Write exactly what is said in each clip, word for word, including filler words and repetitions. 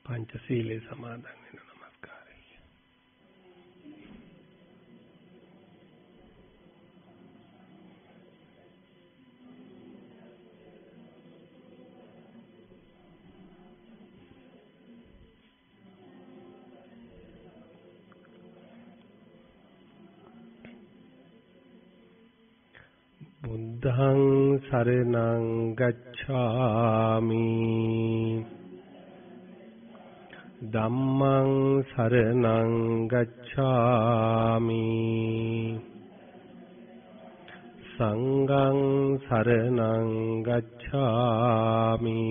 पंचशीले समादन नमस्कार। बुद्धं शरणं गच्छामि धम्मं शरणं गच्छामि संघं शरणं गच्छामि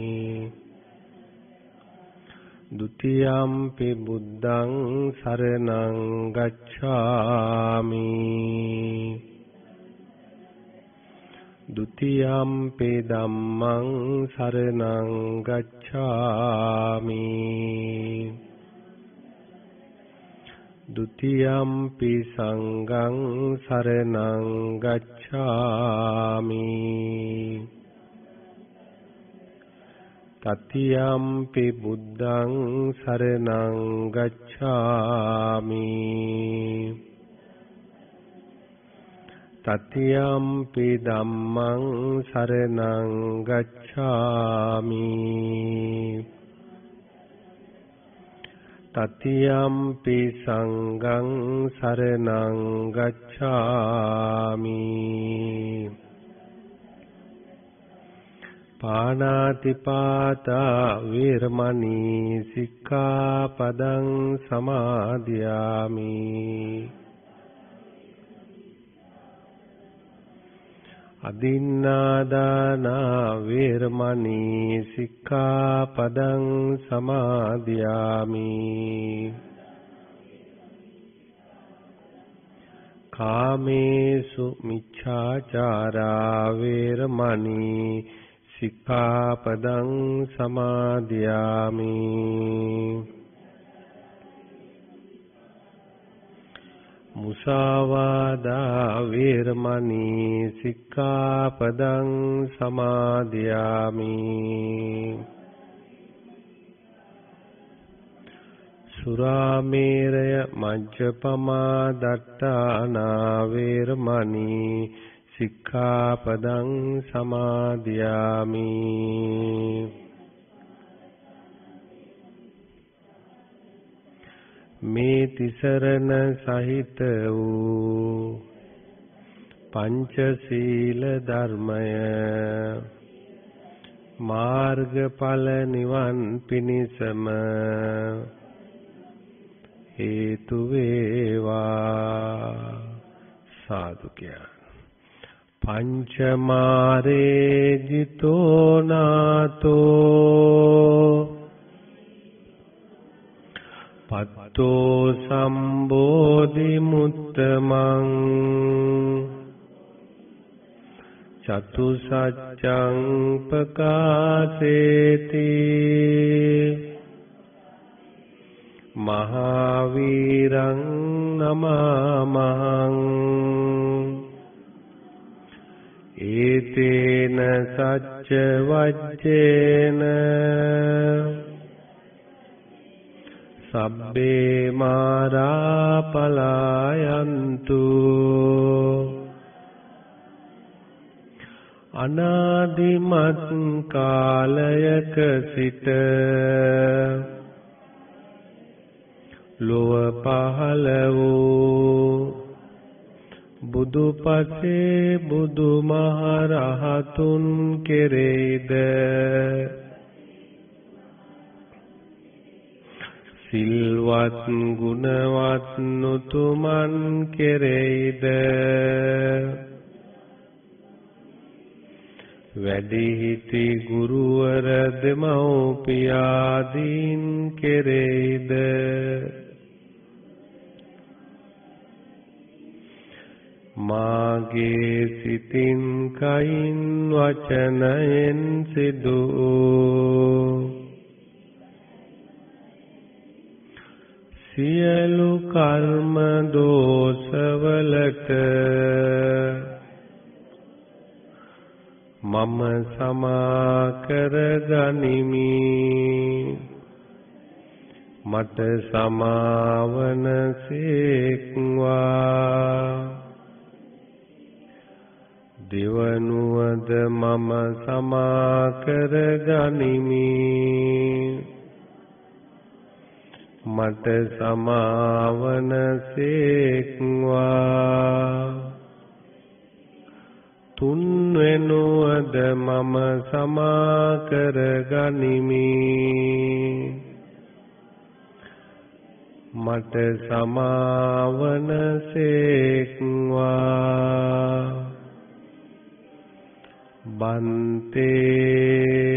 द्वितीयंपि बुद्धं शरणं गच्छामि द्वितीयंपि धम्मं शरणं गच्छामि द्वितीयंपि संघं शरणं गच्छामि तृतीयंपि बुद्धं शरणं गच्छामि तृतीयंपि धम्मं शरणं गच्छामि तृतीयंपि संघं शरणं गच्छामि पाणातिपाता वीरमणि सिक्खापदं समादयामि अदिन्नादाना वीरमणि सिक्खापदं समादयामि कामेषु मिच्छाचारा वीरमणि सिक्खापदं समादयामि मुसावादा वीरमणि सिक्खापदं समादयामि सुरामेरय मज्जपमा दट्टाना वीरमणि सिक्खापदं समादयामि මේ තිසරණ සහිත වූ පංචශීල ධර්මය මාර්ගඵල නිවන් පිණිසම හේතු වේවා සාදු කියන පංචමාරේ ජිතෝ නාතෝ පත්තෝ සම්බෝධි මුත්තමං චතුසත්‍යං පකාසේති මහාවීරං නමාමහං ඒතේන සච්ච වච්චේන සබ්බේ මාරා පලායන්තු අනාදිමත් කාලයක සිට ලොව පහළ වූ බුදුපසේ බුදුමහරහතුන් කෙරෙහිද සිල්වත් ගුණවත් නුතුමන් කෙරෙහිද වැඩිහිටි ගුරුවර දෙමව්පියාදීන් කෙරෙහිද මාගේ සිතින් කයින් වචනයෙන් සිදු සියලු කර්ම දෝෂවලට මම සමා කර ගනිමි මට සමාවන සේක්වා දෙවනුවද මම සමා කර ගනිමි මට සමාවන සේක්වා තුන්වෙනුවද මම සමා කර ගනිමි මට සමාවන සේක්වා බන්තේ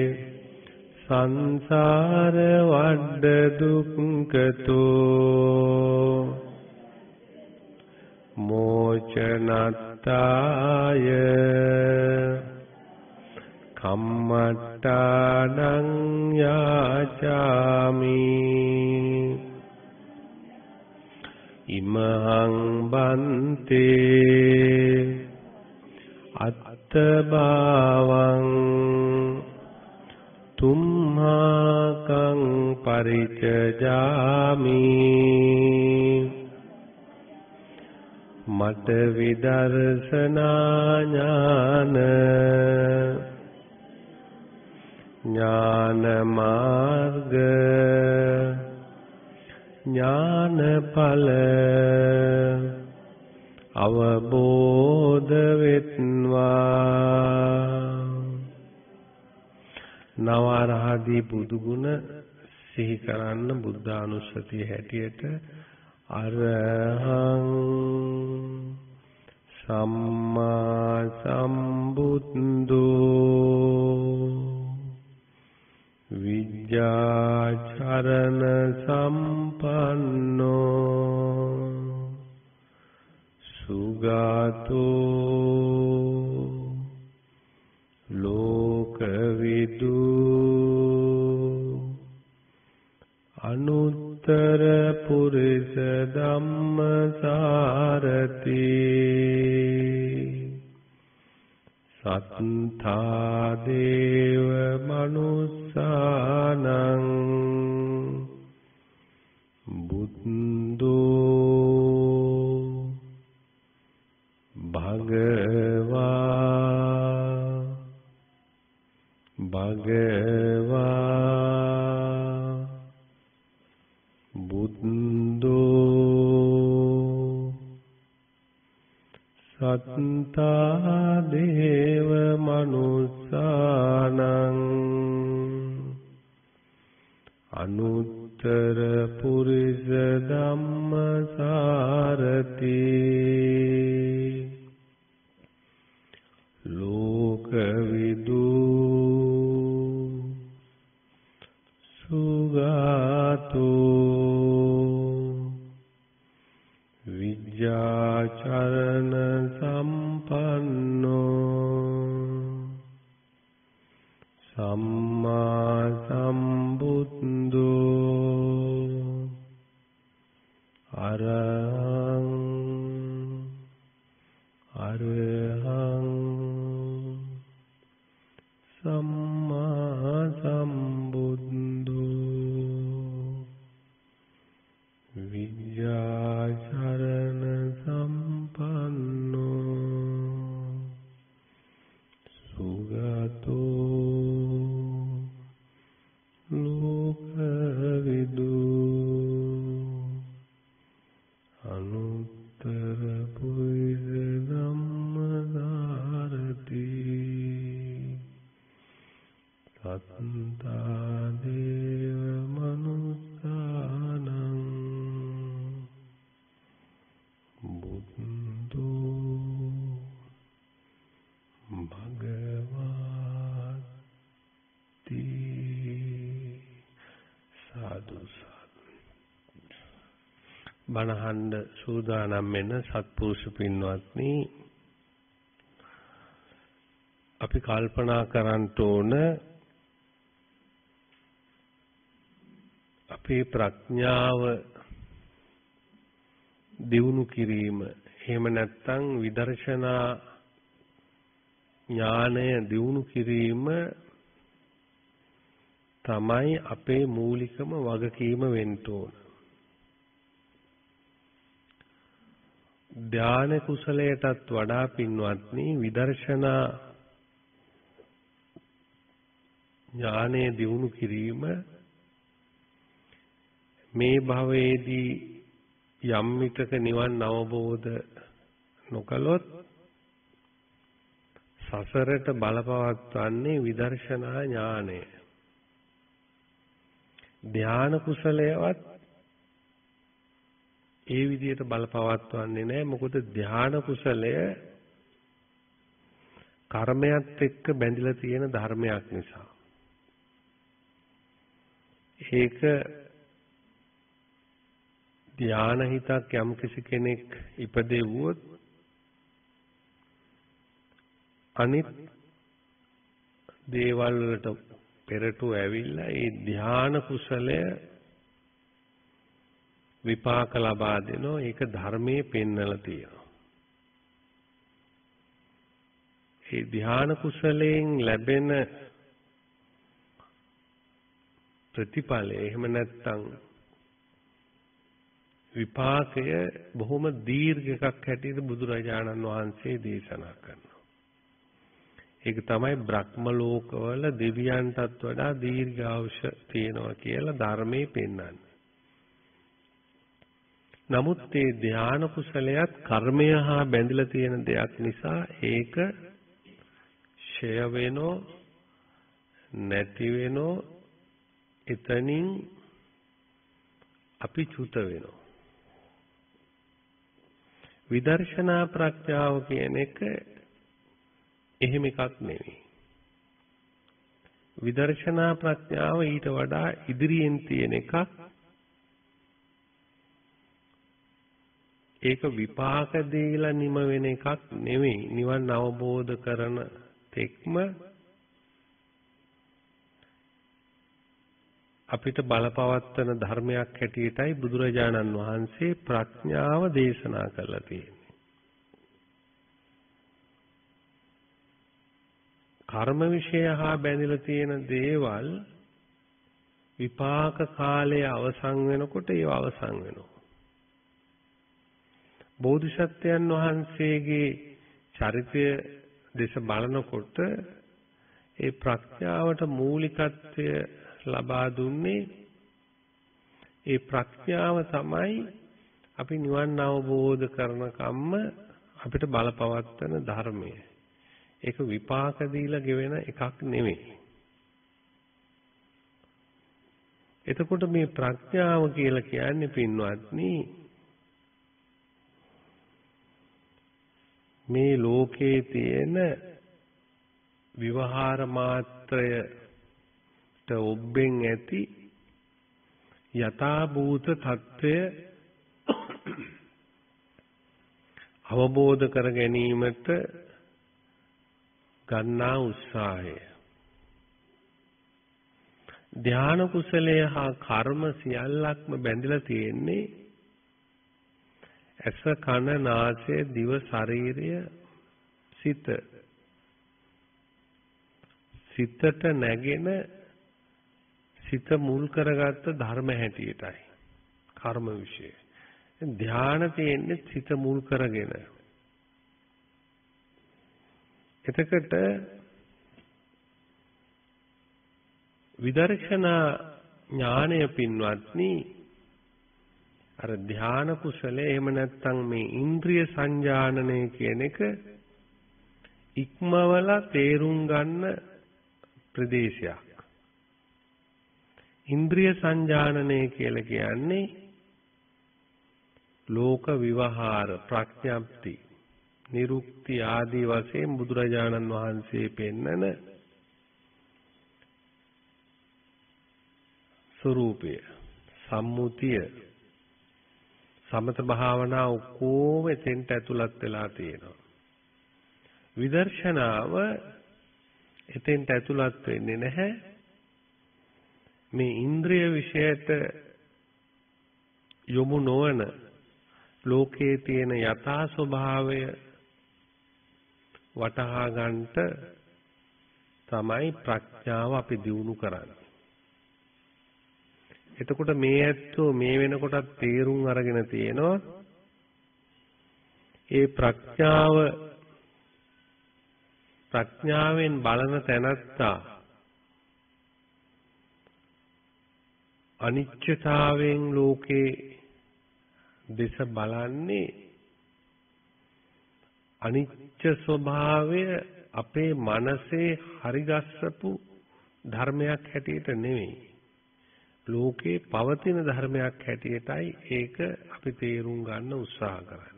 සංසාර වඩ දුක්ඛතෝ මෝචනත්තාය කම්මට්ටානං යාචාමි ඉමහං බන්තේ අත්තභාවං තුම්හාකං පරිචජාමි මට විදර්ශනා ඥාන ඥාන මාර්ග ඥානඵල අවබෝධ වෙත්වා නවරහදී බුදු ගුණ සිහි කරන්න බුද්ධානුස්සතිය හැටියට අරහං සම්මා සම්බුද්ධෝ විජ්ජාචරණ සම්පන්නෝ සුගතෝ ලෝකවිදු අනුත්තර පුරිස ධම්මසාරති සත්තා දේව මනුස්සානං බුද්ධෝ භගවා භගවා බුද්ධෝ සත්තා දේව මනුස්සානං අනුත්තර පුරිස ධම්මසාරති ලෝකවිදු සුගතෝ විජ්ජාචරණ සම්පන්නෝ සම්මා සම්බුද්ධෝ අරහං අරහං සම්මා සම්බුද්ධෝ විජ්ජාචරණ සම්පන්නෝ සුගතෝ ලෝකවිදු අනුත්තර පුරිස ධම්මසාරති සත්තා දේව මනුස්සානං බුද්ධෝ භගවති සාදු සාදු බණහඬ සූදානම් වෙන සත්පුරුෂ පින්වත්නි අපි කල්පනා කරන්න ඕන අපේ ප්‍රඥාව දියුණු කිරීම එහෙම නැත්නම් විදර්ශනා ඥානය දියුණු කිරීම තමයි අපේ මූලිකම වගකීම වෙන්න ඕන. ධාන කුසලයටත් වඩා පින්වත්නි විදර්ශනා ඥානය දියුණු කිරීම මේ භවයේදී යම් විටක නිවන් අවබෝධ නොකළොත් සසරට බලපවත්වන්නේ විදර්ශනා ඥානය. ධාන කුසලයවත් ඒ විදිහට බලපවත්වන්නේ නැහැ. මොකද ධාන කුසලය කර්මයක් එක්ක බැඳිලා තියෙන ධර්මයක් නිසා. ඒක ධාන හිතක් යම් කිසි කෙනෙක් ඉපදෙව්වොත් අනිත් දේවල් වලට පෙරටු ඇවිල්ලා ඒ ධාන කුසලය විපාක ලබා දෙනවා. ඒක ධර්මයේ පෙන්වලා තියෙනවා. ඒ ධාන කුසලයෙන් ලැබෙන ප්‍රතිඵලය එහෙම නැත්නම් විපාකය බොහොම දීර්ඝ එකක් හැටියට බුදුරජාණන් වහන්සේ දේශනා කරනවා. ඒක තමයි බ්‍රහ්ම ලෝකවල දෙවියන්ටත් වඩා දීර්ඝායුෂ තියෙනවා කියලා ධර්මයේ පෙන්වන්නේ. නමුත් මේ ධාන කුසලයක් කර්මය හා බැඳිලා තියෙන දෙයක් නිසා ඒක ඡය වෙනෝ නැති වෙනෝ එතනින් අපි චුත වෙනවා. විදර්ශනා ප්‍රඥාව කියන එක එහෙම එකක් නෙවෙයි. විදර්ශනා ප්‍රඥාව ඊට වඩා ඉදිරියෙන් තියෙන එකක්. ඒක විපාක දීලා නිම වෙන එකක් නෙවෙයි. නිවන් අවබෝධ කරන තෙක්ම අපිට බලපවත්වන ධර්මයක් හැටියටයි බුදුරජාණන් වහන්සේ ප්‍රඥාව දේශනා කළා තියෙන්නේ. කර්ම විෂය හා බැඳිලා තියෙන දේවල් විපාක කාලය අවසන් වෙනකොට ඒව අවසන් වෙනවා. බෝධිසත්වයන් වහන්සේගේ චරිතය දෙස බලනකොට ඒ ප්‍රඥාවට මූලිකත්වය ලබා දුන්නේ ඒ ප්‍රඥාව තමයි අපි නිවන් අවබෝධ කරන කම්ම අපිට බලපවත්වන ධර්මය. ඒක විපාක දීලා ගෙවෙන එකක් නෙවෙයි. එතකොට මේ ප්‍රඥාව කියලා කියන්නේ පින්වත්නි මේ ලෝකේ තියෙන විවහාර මාත්‍රයට ඔබෙන් ඇති යථා භූත తত্ত্বය අවබෝධ කර ගැනීමට ගන්නා උත්සාහය. ධාන කුසලය හා කර්ම සියල්ලක්ම බැඳිලා තියෙන්නේ ඇස කන නාසය දිව ශරීරය සිත. සිතට නැගෙන සිත මුල් කරගත්ත ධර්ම හැටියටයි කර්ම විශය. ධාන තියෙන්නේ සිත මුල් කරගෙන. එතකොට විදර්ශනා ඥානය පින්වත්නි අර ධාන කුසලයේ එහෙම නැත්නම් මේ ඉන්ද්‍රිය සංජානනය කියන එක ඉක්මවලා තේරුම් ගන්න ප්‍රදේශයක්. ඉන්ද්‍රිය සංජානනය කියලා කියන්නේ ලෝක විවහාර ප්‍රඥප්ති නිරුක්ති ආදී වශයෙන් බුදුරජාණන් වහන්සේ පෙන්නන ස්වરૂපය සම්මුතිය සමත භාවනා ඔක්කොම එතෙන්ට ඇතුළත් වෙලා තියෙනවා. විදර්ශනාව එතෙන්ට ඇතුළත් වෙන්නේ නැහැ. මේ ඉන්ද්‍රිය විෂයට යොමු නොවන ලෝකයේ තියෙන යථා ස්වභාවය වටහා ගන්නට තමයි ප්‍රඥාව අපි දියුණු කරන්නේ. එතකොට මේ ඇත්තෝ මේ වෙනකොටත් තේරුම් අරගෙන තියෙනවා ඒ ප්‍රඥාව ප්‍රඥාවෙන් බලන තැනත්තා අනිත්‍යතාවයෙන් ලෝකේ දෙස බලන්නේ අනිත්‍ය ස්වභාවය අපේ මනසේ හරිගස්සපු ධර්මයක් හැටියට නෙවෙයි ලෝකේ පවතින ධර්මයක් හැටියටයි ඒක අපි තේරුම් ගන්න උත්සාහ කරන්නේ.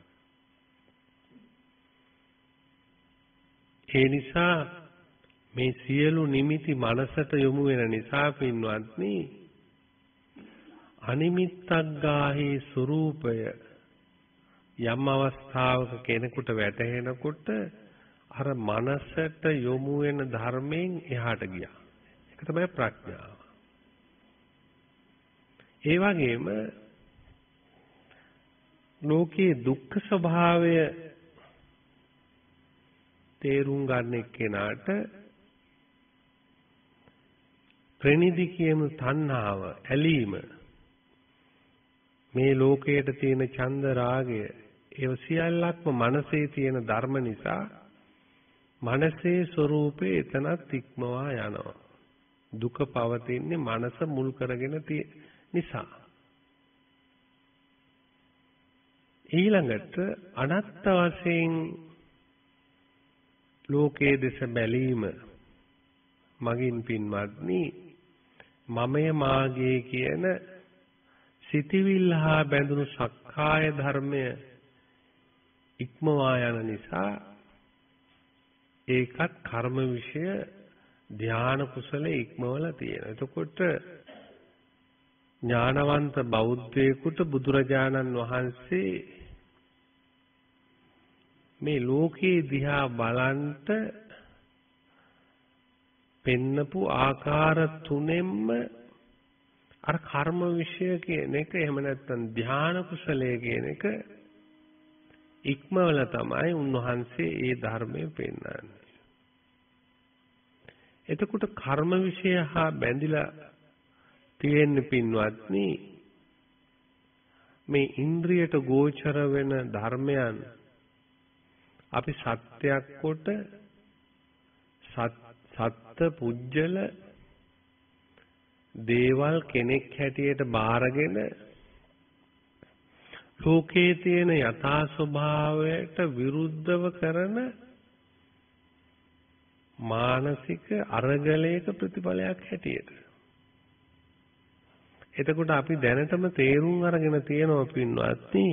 ඒ නිසා මේ සියලු නිමිති මනසට යොමු වෙන නිසා පින්වත්නි අනිමිත්තග්ගාහි ස්වરૂපය යම් අවස්ථාවක කෙනෙකුට වැටහෙනකොට අර මනසට යොමු වෙන ධර්මයෙන් එහාට ගියා. ඒක තමයි ප්‍රඥාව. ඒ වගේම ලෝකේ දුක්ඛ ස්වභාවය තේරුම් ගන්න එක්කෙනාට ප්‍රනිදි කියමු තණ්හාව ඇලීම මේ ලෝකයට තියෙන ඡන්ද රාගය ඒව සියල්ලක්ම මනසේ තියෙන ධර්ම නිසා මනසේ ස්වરૂපේ එතනත් ඉක්මවා යනවා. දුක පවතින්නේ මනස මුල් කරගෙන නිසා. ඊළඟට අනත්ත වශයෙන් ලෝකයේ දෙස බැලීම මගින් පින්වත්නි මමය මාගේ කියන සිතිවිල්ල හා බැඳුණු සක්කාය ධර්මය ඉක්මවා යන නිසා ඒකත් කර්ම විෂය ධාන කුසල ඉක්මවලා තියෙනවා. එතකොට ඥානවන්ත බෞද්ධයෙකුට බුදුරජාණන් වහන්සේ මේ ලෝකේ දිහා බලන්ට පෙන්නපු ආකාර තුනෙන්ම අර කර්ම විෂය කියන එක එහෙම නැත්නම් ධාන කුසලයේ කියන එක ඉක්මවල තමයි උන්වහන්සේ ඒ ධර්මය පෙන්වන්නේ. එතකොට කර්ම විෂය හා බැඳිලා තියෙන පින්වත්නි මේ ඉන්ද්‍රියට ගෝචර වෙන ධර්මයන් අපි සත්‍යයක් කොට සත්ත්ව පුජ්‍යල දේවල් කෙනෙක් හැටියට බාරගෙන ලෝකයේ තියෙන යථා ස්වභාවයට විරුද්ධව කරන මානසික අරගලයක ප්‍රතිඵලයක් හැටියට. එතකොට අපි දැනටම තේරුම් අරගෙන තියෙනවා පින්වත්නි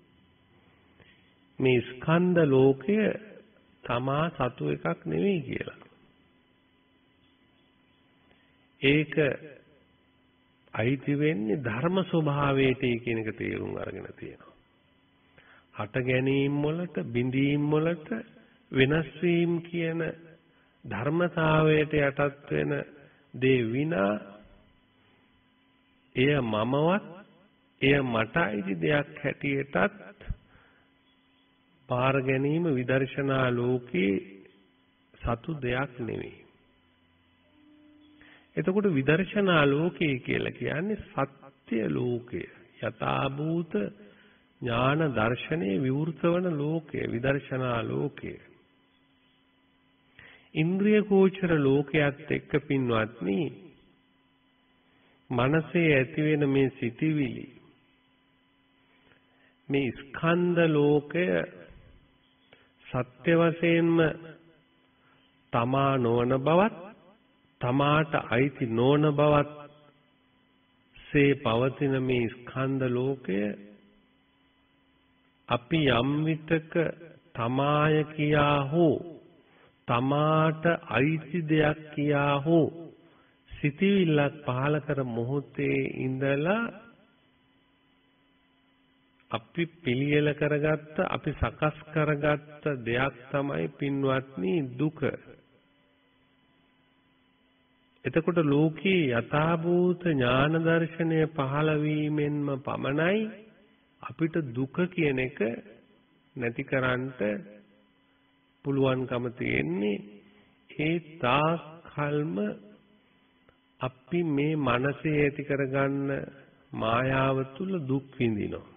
මේ ස්කන්ධ ලෝකය තමා සතු එකක් නෙවෙයි කියලා. ඒක අයිති වෙන්නේ ධර්ම ස්වභාවයට කියන එක තේරුම් අරගෙන තියෙනවා. හට ගැනීම වලට බිඳීම් වලට වෙනස් වීම කියන ධර්මතාවයට යටත් වෙන දේ විනා එය මමවත් එය මට අයිති දෙයක් හැටියටත් පාර ගැනීම විදර්ශනා ලෝකේ සතු දෙයක් නෙවෙයි. එතකොට විදර්ශනා ලෝකය කියලා කියන්නේ සත්‍ය ලෝකය. යථාභූත ඥාන දර්ශනයේ විවෘත වන ලෝකය විදර්ශනා ලෝකය. ඉන්ද්‍රිය ගෝචර ලෝකයක් එක්ක පින්වත්නි මනසේ ඇති වෙන මේ සිටිවිලි මේ ස්කන්ධ ලෝකය සත්‍ය වශයෙන්ම තමා නොවන බවත් තමාට අයිති නොවන බවත් සේ පවතින මේ ස්කන්ධ ලෝකය අපි යම් විටක තමාය කියා හෝ තමාට අයිති දෙයක් කියා හෝ සිතවිල්ලක් පහල කර මොහොතේ ඉඳලා අපි පිළියෙල කරගත්ත අපි සකස් කරගත්ත දෙයක් තමයි පින්වත්නි දුක. එතකොට ලෝකේ යථාභූත ඥාන දර්ශනය පහළ වීමෙන්ම පමණයි අපිට දුක කියන එක නැති කරන්නට පුළුවන්කම තියෙන්නේ. ඒ තාක් කල්ම අපි මේ මනසේ ඇති කරගන්න මායාව තුල දුක් විඳිනවා.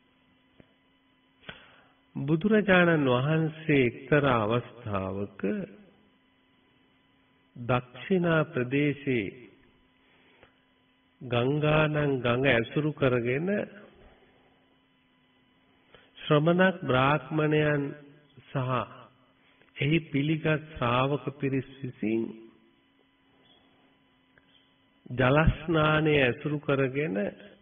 බුදුරජාණන් වහන්සේ එක්තරා අවස්ථාවක දක්ෂිනා ප්‍රදේශයේ ගංගානම් ගඟ ඇසුරු කරගෙන ශ්‍රමණක් බ්‍රාහ්මණයන් සහ එහි පිළිගත් ශ්‍රාවක පිරිස් විසින් ජල ස්නානය ඇසුරු කරගෙන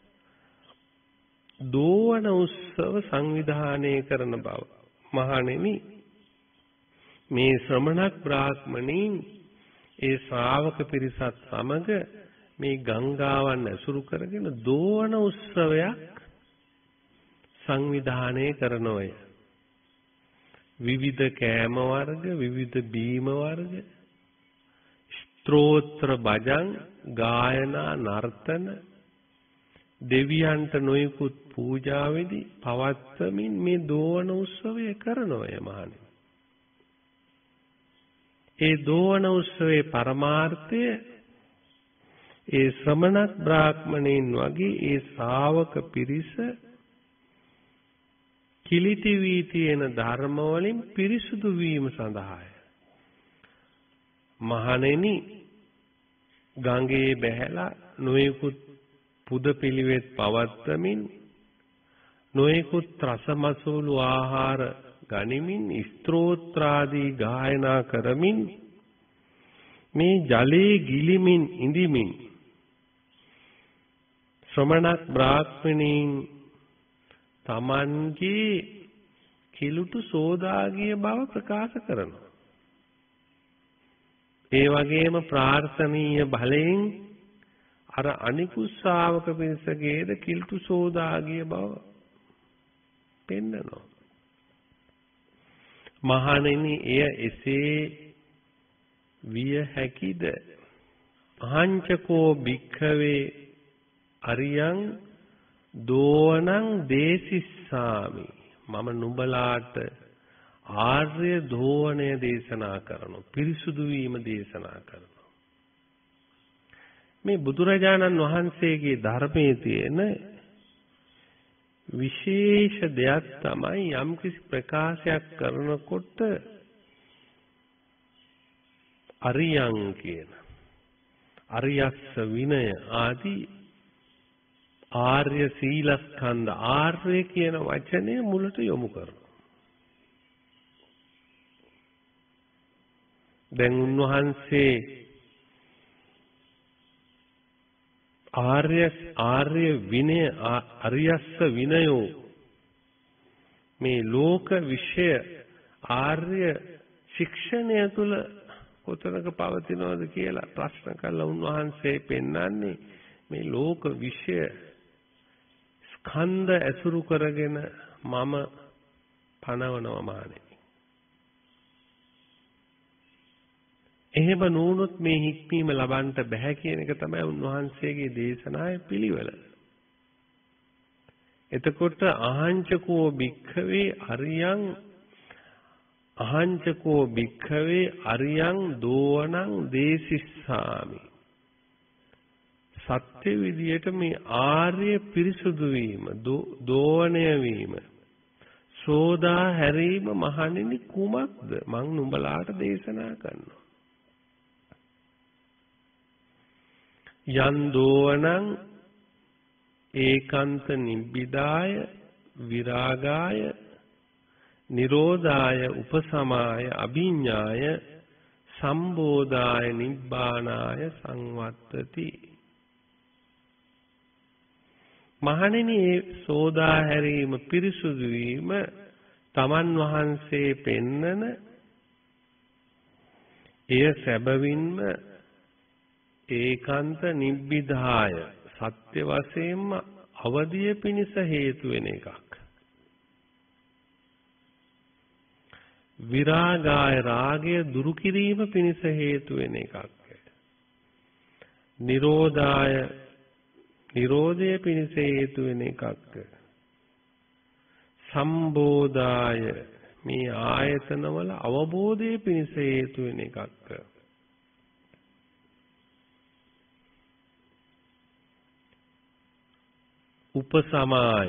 දෝවන උත්සව සංවිධානය කරන බව. මහණෙනි, මේ ශ්‍රමණක් බ්‍රාහ්මණීන් ඒ ශ්‍රාවක පිරිසත් සමග මේ ගංගාවන් ඇසුරු කරගෙන දෝවන උත්සවයක් සංවිධානය කරනවය. විවිධ කෑම වර්ග, විවිධ බීම වර්ග, ස්තෝත්‍ර භජන්, ගායනා, නර්තන, දෙවියන්ට නොයෙකුත් පූජා විධි පවත්වමින් මේ දෝවන උත්සවය කරනවය මහණෙනි. ඒ දෝවන උත්සවයේ පරමාර්ථය ඒ ශ්‍රමණක් බ්‍රාහ්මණයින් වගේ ඒ ශ්‍රාවක පිරිස කිලිටි වී තියෙන ධර්ම වලින් පිරිසුදු වීම සඳහාය. මහණෙනි, ගංගේ බැහැලා නොයෙකුත් පුද පිළිවෙත් පවත්වමින් නොයෙකුත් රසමසූලු ආහාර ගනිමින් ස්තෝත්‍රාදී ගායනා කරමින් මේ ජලයේ ගිලිමින් ඉඳිමින් ශ්‍රමණක් බ්‍රාහ්මණීන් තමන්ගේ කිලුට සෝදාගිය බව ප්‍රකාශ කරනවා. ඒ වගේම ප්‍රාර්ථනීය බලයෙන් අර අනිකුත් ශ්‍රාවක පිරිසගේද කිලුට සෝදාගිය බව පෙන්නනවා. මහණෙනි, එය එසේ විය හැකිද? අහංචකෝ භික්ඛවේ අරියං දෝවනං දේසිස්සාමි. මම නුඹලාට ආර්ය දෝවනය දේශනා කරනවා, පිරිසුදු වීම දේශනා කරනවා. මේ බුදුරජාණන් වහන්සේගේ ධර්මයේ තියෙන විශේෂ දෙයක් තමයි යම්කිසි ප්‍රකාශයක් කරනකොට අරියං කියන අරියස්ස විනය ආදී ආර්ය සීලස්කන්ධ ආර්ය කියන වචනය මුලට යොමු කරනවා. දැන් උන්වහන්සේ ආර්ය ආර්ය විනය අරියස්ස විනයෝ මේ ලෝක විෂය ආර්ය ශික්ෂණය තුල කොතනක පවතිනවද කියලා ප්‍රශ්න කළා. උන්වහන්සේ පෙන්වන්නේ මේ ලෝක විෂය ස්කන්ධ ඇසුරු කරගෙන මම පනවනවා මහණෙනි. එහෙම නොවුනොත් මේ හික්මීම ලබන්න බෑ කියන එක තමයි උන්වහන්සේගේ දේශනාවේ පිළිවෙල. එතකොට අහංචකෝ භික්ඛවේ අරියං අහංචකෝ භික්ඛවේ අරියං දෝවනං දේසිස්සාමි. සත්‍ය විදියට මේ ආර්ය පිරිසුදු වීම, දෝවණය වීම, සෝදා හැරීම මහණෙනි කුමක්ද? මං නුඹලාට දේශනා කරනවා. යන් දෝවනං ඒකාන්ත නිබ්බිදාය විරාගාය නිරෝධාය උපසමාය අභිඤ්ඤාය සම්බෝධාය නිබ්බානාය සංවත්තති. මහණෙනි, සෝදා හැරීම, පිරිසුදු වීම තමන් වහන්සේ පෙන්නන එය සැබවින්ම ඒකාන්ත නිබ්බිදාය සත්‍ය වශයෙන්ම අවදිය පිණිස හේතු වෙන එකක්. විරාගාය රාගය දුරු කිරීම පිණිස හේතු වෙන එකක්. නිරෝධාය නිරෝධය පිණිස හේතු වෙන එකක්. සම්බෝධාය මේ ආයතනවල අවබෝධය පිණිස හේතු වෙන එකක්. උපසමාය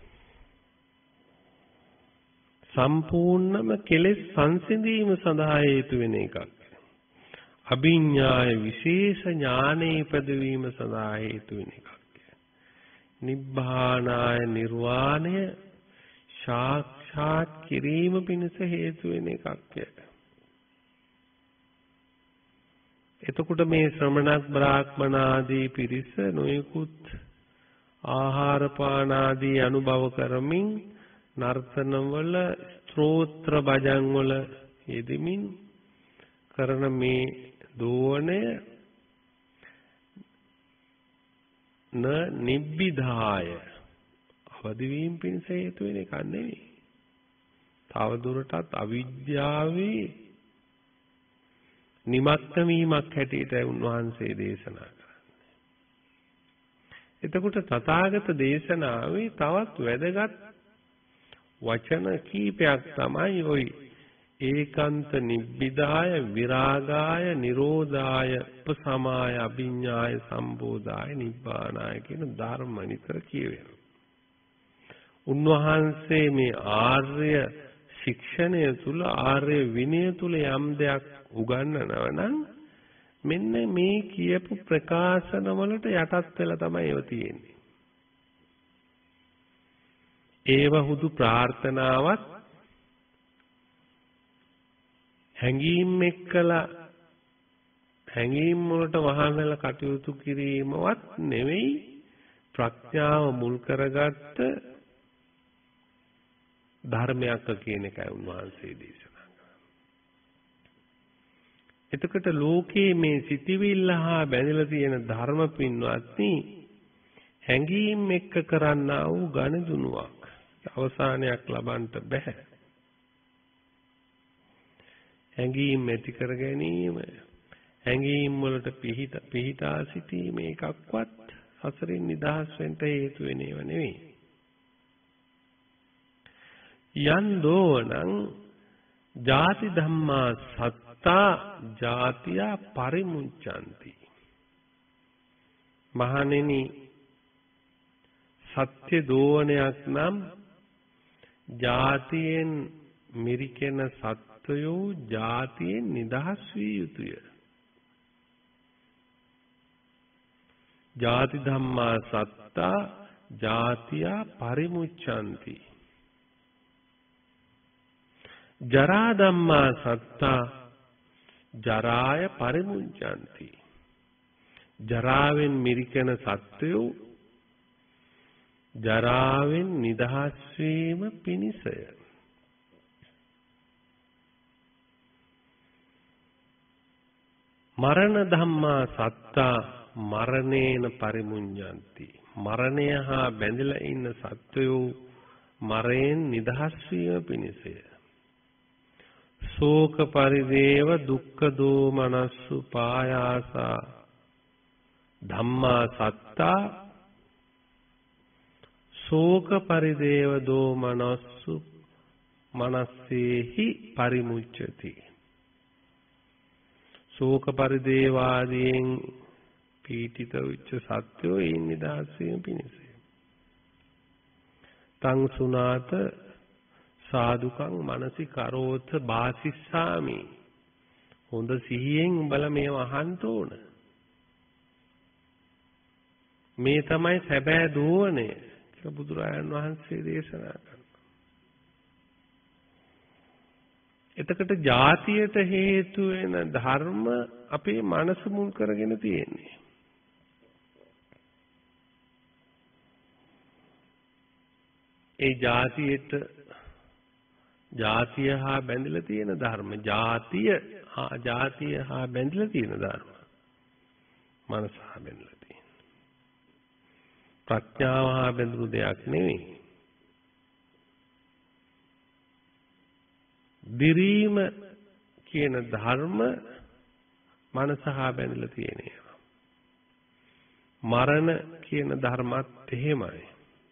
සම්පූර්ණම කෙලෙස් සංසිඳීම සඳහා හේතු වෙන එකක්. අභිඥාය විශේෂ ඥානෙ ඉපදවීම සඳහා හේතු වෙන එකක්. නිබ්බානාය නිර්වාණය සාක්ෂාත් කිරීම පිණිස හේතු වෙන එකක්. එතකොට මේ ශ්‍රමණක් බ්‍රාහ්මණ ආදී පිරිස නොයෙකුත් ආහාර පාන ආදී අනුභව කරමින් නර්තනවල ස්තෝත්‍ර භජන් වල යෙදෙමින් කරන මේ දෝවණය න නිබ්බිධාය අවදි වීම පිණිස හේතු වෙන එකක් නෙවෙයි. තව දුරටත් අවිද්‍යාවේ නිමග්න වීමක් හැටියට උන්වහන්සේ දේශනා කරන්නේ. එතකොට තථාගත දේශනාවේ තවත් වැදගත් වචන කීපයක් තමයි ওই ඒකාන්ත නිබ්බිදාය විරාගාය නිරෝධාය උපසමාය අභිඥාය සම්බෝධාය නිබ්බානාය කියන ධර්ම නිතර කියවෙනවා. උන්වහන්සේ මේ ආර්ය ශික්ෂණය තුල ආර්ය විනය තුල යම් දෙයක් උගන්වනවා නම් මෙන්න මේ කියපු ප්‍රකාශන වලට යටත් වෙලා තමයි ඒව තියෙන්නේ. ඒව හුදු ප්‍රාර්ථනාවත් හැඟීම් එක්කලා හැඟීම් වලට වහනලා කටයුතු කිරීමවත් නෙවෙයි ප්‍රඥාව මුල් කරගත්ත ධර්මයක් කියන එකයි උන්වහන්සේ දේශනා කරන්නේ. එතකොට ලෝකයේ මේ සිටිවිල්ල හා බැඳලා තියෙන ධර්ම පින්වත්නි හැඟීම් එක්ක කරන්නා වූ ගනුදෙනුවක් අවසානයක් ලබන්න බෑ. හැඟීම් ඇති කර ගැනීම හැඟීම් වලට පිහිට පිහිටා සිටීම එකක්වත් සසරින් නිදහස් වෙන්න හේතු වෙනව නෙවෙයි. යන් දෝනං ජාති ධම්මා සත්තා ජාතියා පරිමුච්ඡanti. මහණෙනි සත්‍ය දෝවණයක් නම් ජාතියෙන් මිරිකෙන සත්වයෝ ජාතියෙන් නිදහස් විය යුතුය. ජාති ධම්මා සත්තා ජාතියා පරිමුච්ඡanti. ජරා ධම්මා සත්තා ජරාය පරිමුච්ඡanti. ජරාවෙන් මිරිකෙන සත්වයෝ ජරාවෙන් නිදහස් වීම පිණිසය. මරණ ධම්මා සත්තා මරණේන පරිමුඤ්ඤanti. මරණය හා බැඳලා ඉන්න සත්වයෝ මරයෙන් නිදහස් වීම පිණිසය. ශෝක පරිදේව දුක්ඛ දෝමනස්සු පායාසා ධම්මා සත්තා ශෝක පරිදේව දෝමනස්සු මනස්සේහි පරිමුච්ඡති. ශෝක පරිදේවාදීන් පීඨිත වෙච්ච සත්වෝ ඒ නිදහස් වීම පිණිස. තං සුනාත සාදුකං මනසි කරෝත බාසිස්සාමි. හොඳ සිහියෙන් උඹලා මේව අහන්න ඕන. මේ තමයි සැබෑ දෝවණය කියලා බුදුරජාණන් වහන්සේ දේශනා කරනවා. එතකොට ජාතියට හේතු වෙන ධර්ම අපේ මනස මුල් කරගෙන තියෙන්නේ. ඒ ජාතියට ජාතිය හා බැඳලා තියෙන ධර්ම ජාතිය හා ජාතිය හා බැඳලා තියෙන ධර්ම මනස හා බැඳලා තියෙන ප්‍රඥාව හා බැඳුණු දෙයක් නෙවෙයි. දිරීම කියන ධර්ම මනස හා බැඳලා තියෙන ඒවා. මරණ කියන ධර්මත් එහෙමයි.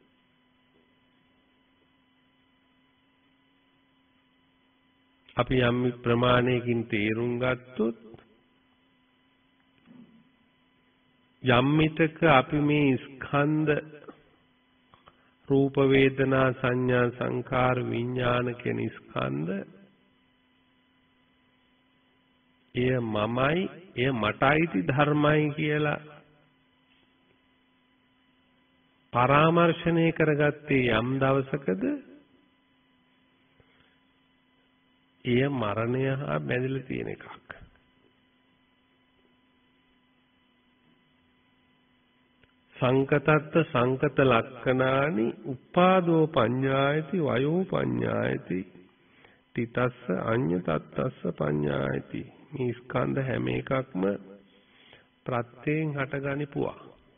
අපි යම් ප්‍රමාණයකින් තේරුම් ගත්තොත් යම් මිතක අපි මේ ස්කන්ධ රූප වේදනා සංඥා සංකාර විඥාන කියන ස්කන්ධ එය මමයි එය මටයිති ධර්මයි කියලා පරාමර්ශණය කරගත්තේ යම් දවසකද එය මරණය හා බැඳිලා තියෙන එකක්. සංකතත්ත සංකත ලක්ෂණානි උපාදෝ පඤ්ඤායති වයෝ පඤ්ඤායති තිතස්ස අඤ්ඤ තත්තස්ස පඤ්ඤායති. මේ ස්කන්ධ හැම එකක්ම ප්‍රත්‍යයෙන් හටගනිපුවා.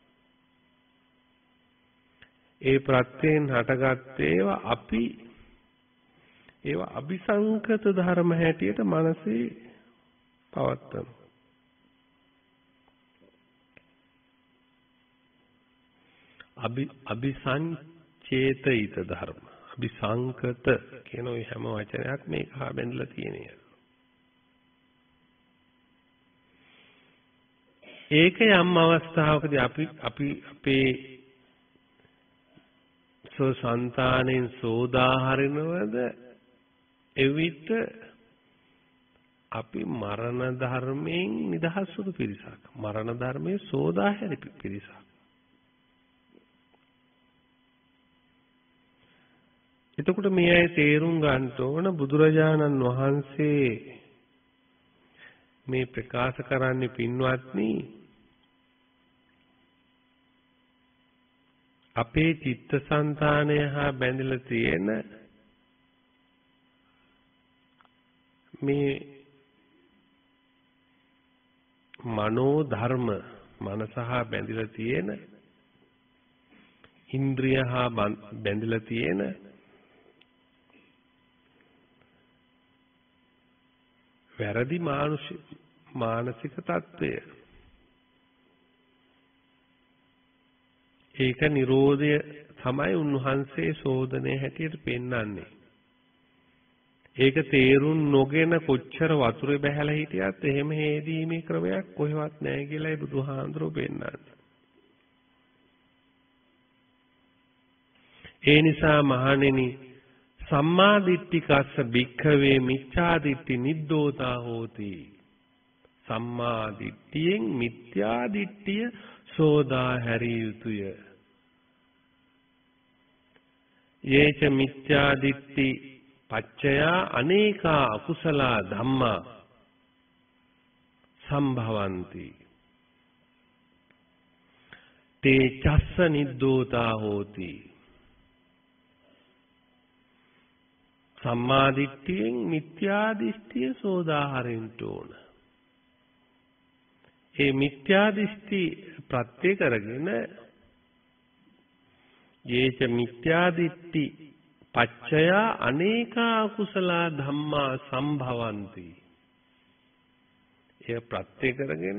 ඒ ප්‍රත්‍යයෙන් හටගත්තේවා අපි ඒවා අபிසංකත ධර්ම හැටියට මනසේ පවත්තන. අභි අபிසංචේතිත ධර්ම අபிසංකත කියන ওই හැම වචනයක් මේක හා බැඳලා තියෙනවා. ඒක යම් අවස්ථාවකදී අපි අපි අපේ සෝ సంతානෙන් සෝදාහරිනවද එවිට අපි මරණ ධර්මයෙන් නිදහස් වූ පිරිසක්. මරණ ධර්මයේ සෝදාහැරි පිරිසක්. එතකොට මේ අය තේරුම් ගන්න ඕන බුදුරජාණන් වහන්සේ මේ ප්‍රකාශ කරන්නේ පින්වත්නි අපේ චිත්තසංතානය හා බැඳිලා තියෙන මේ මනෝ ධර්ම මනස හා බැඳිලා තියෙන ඉන්ද්‍රිය හා බැඳිලා තියෙන වැරදි මානසික තත්ත්වය. ඒක නිරෝධය තමයි උන්වහන්සේ සෝදනයේ හැටියට පෙන්වන්නේ. ඒක තේරුම් නොගෙන කොච්චර වතුරේ බහැලා හිටියත් එහෙම හේදීමේ ක්‍රමයක් කොහෙවත් නැහැ කියලායි බුදුහාඳුරෝ පෙන්වන්නේ. ඒ නිසා මහණෙනි සම්මා දිට්ඨිකස්ස භික්ඛවේ මිච්ඡා දිට්ඨි නිද්දෝතා හෝති. සම්මා දිට්ඨියෙන් මිත්‍යා දිට්ඨිය සෝදා හැරිය යුතුය. යේච මිත්‍යා දිට්ඨි පච්චයා අනේකා අකුසල ධම්මා සම්භවಂತಿ. තේ චස්ස නිද්දෝතා හෝති. සම්මා දිට්ඨියෙන් මිත්‍යා දිට්ඨිය සෝදාහරින්න ඕන. ඒ මිත්‍යා දිට්ඨි ප්‍රත්‍ය කරගෙන යේච මිත්‍යා දිට්ඨි පච්චයා අනේකා කුසල ධම්මා සම්භවಂತಿ. එය ප්‍රත්‍ය කරගෙන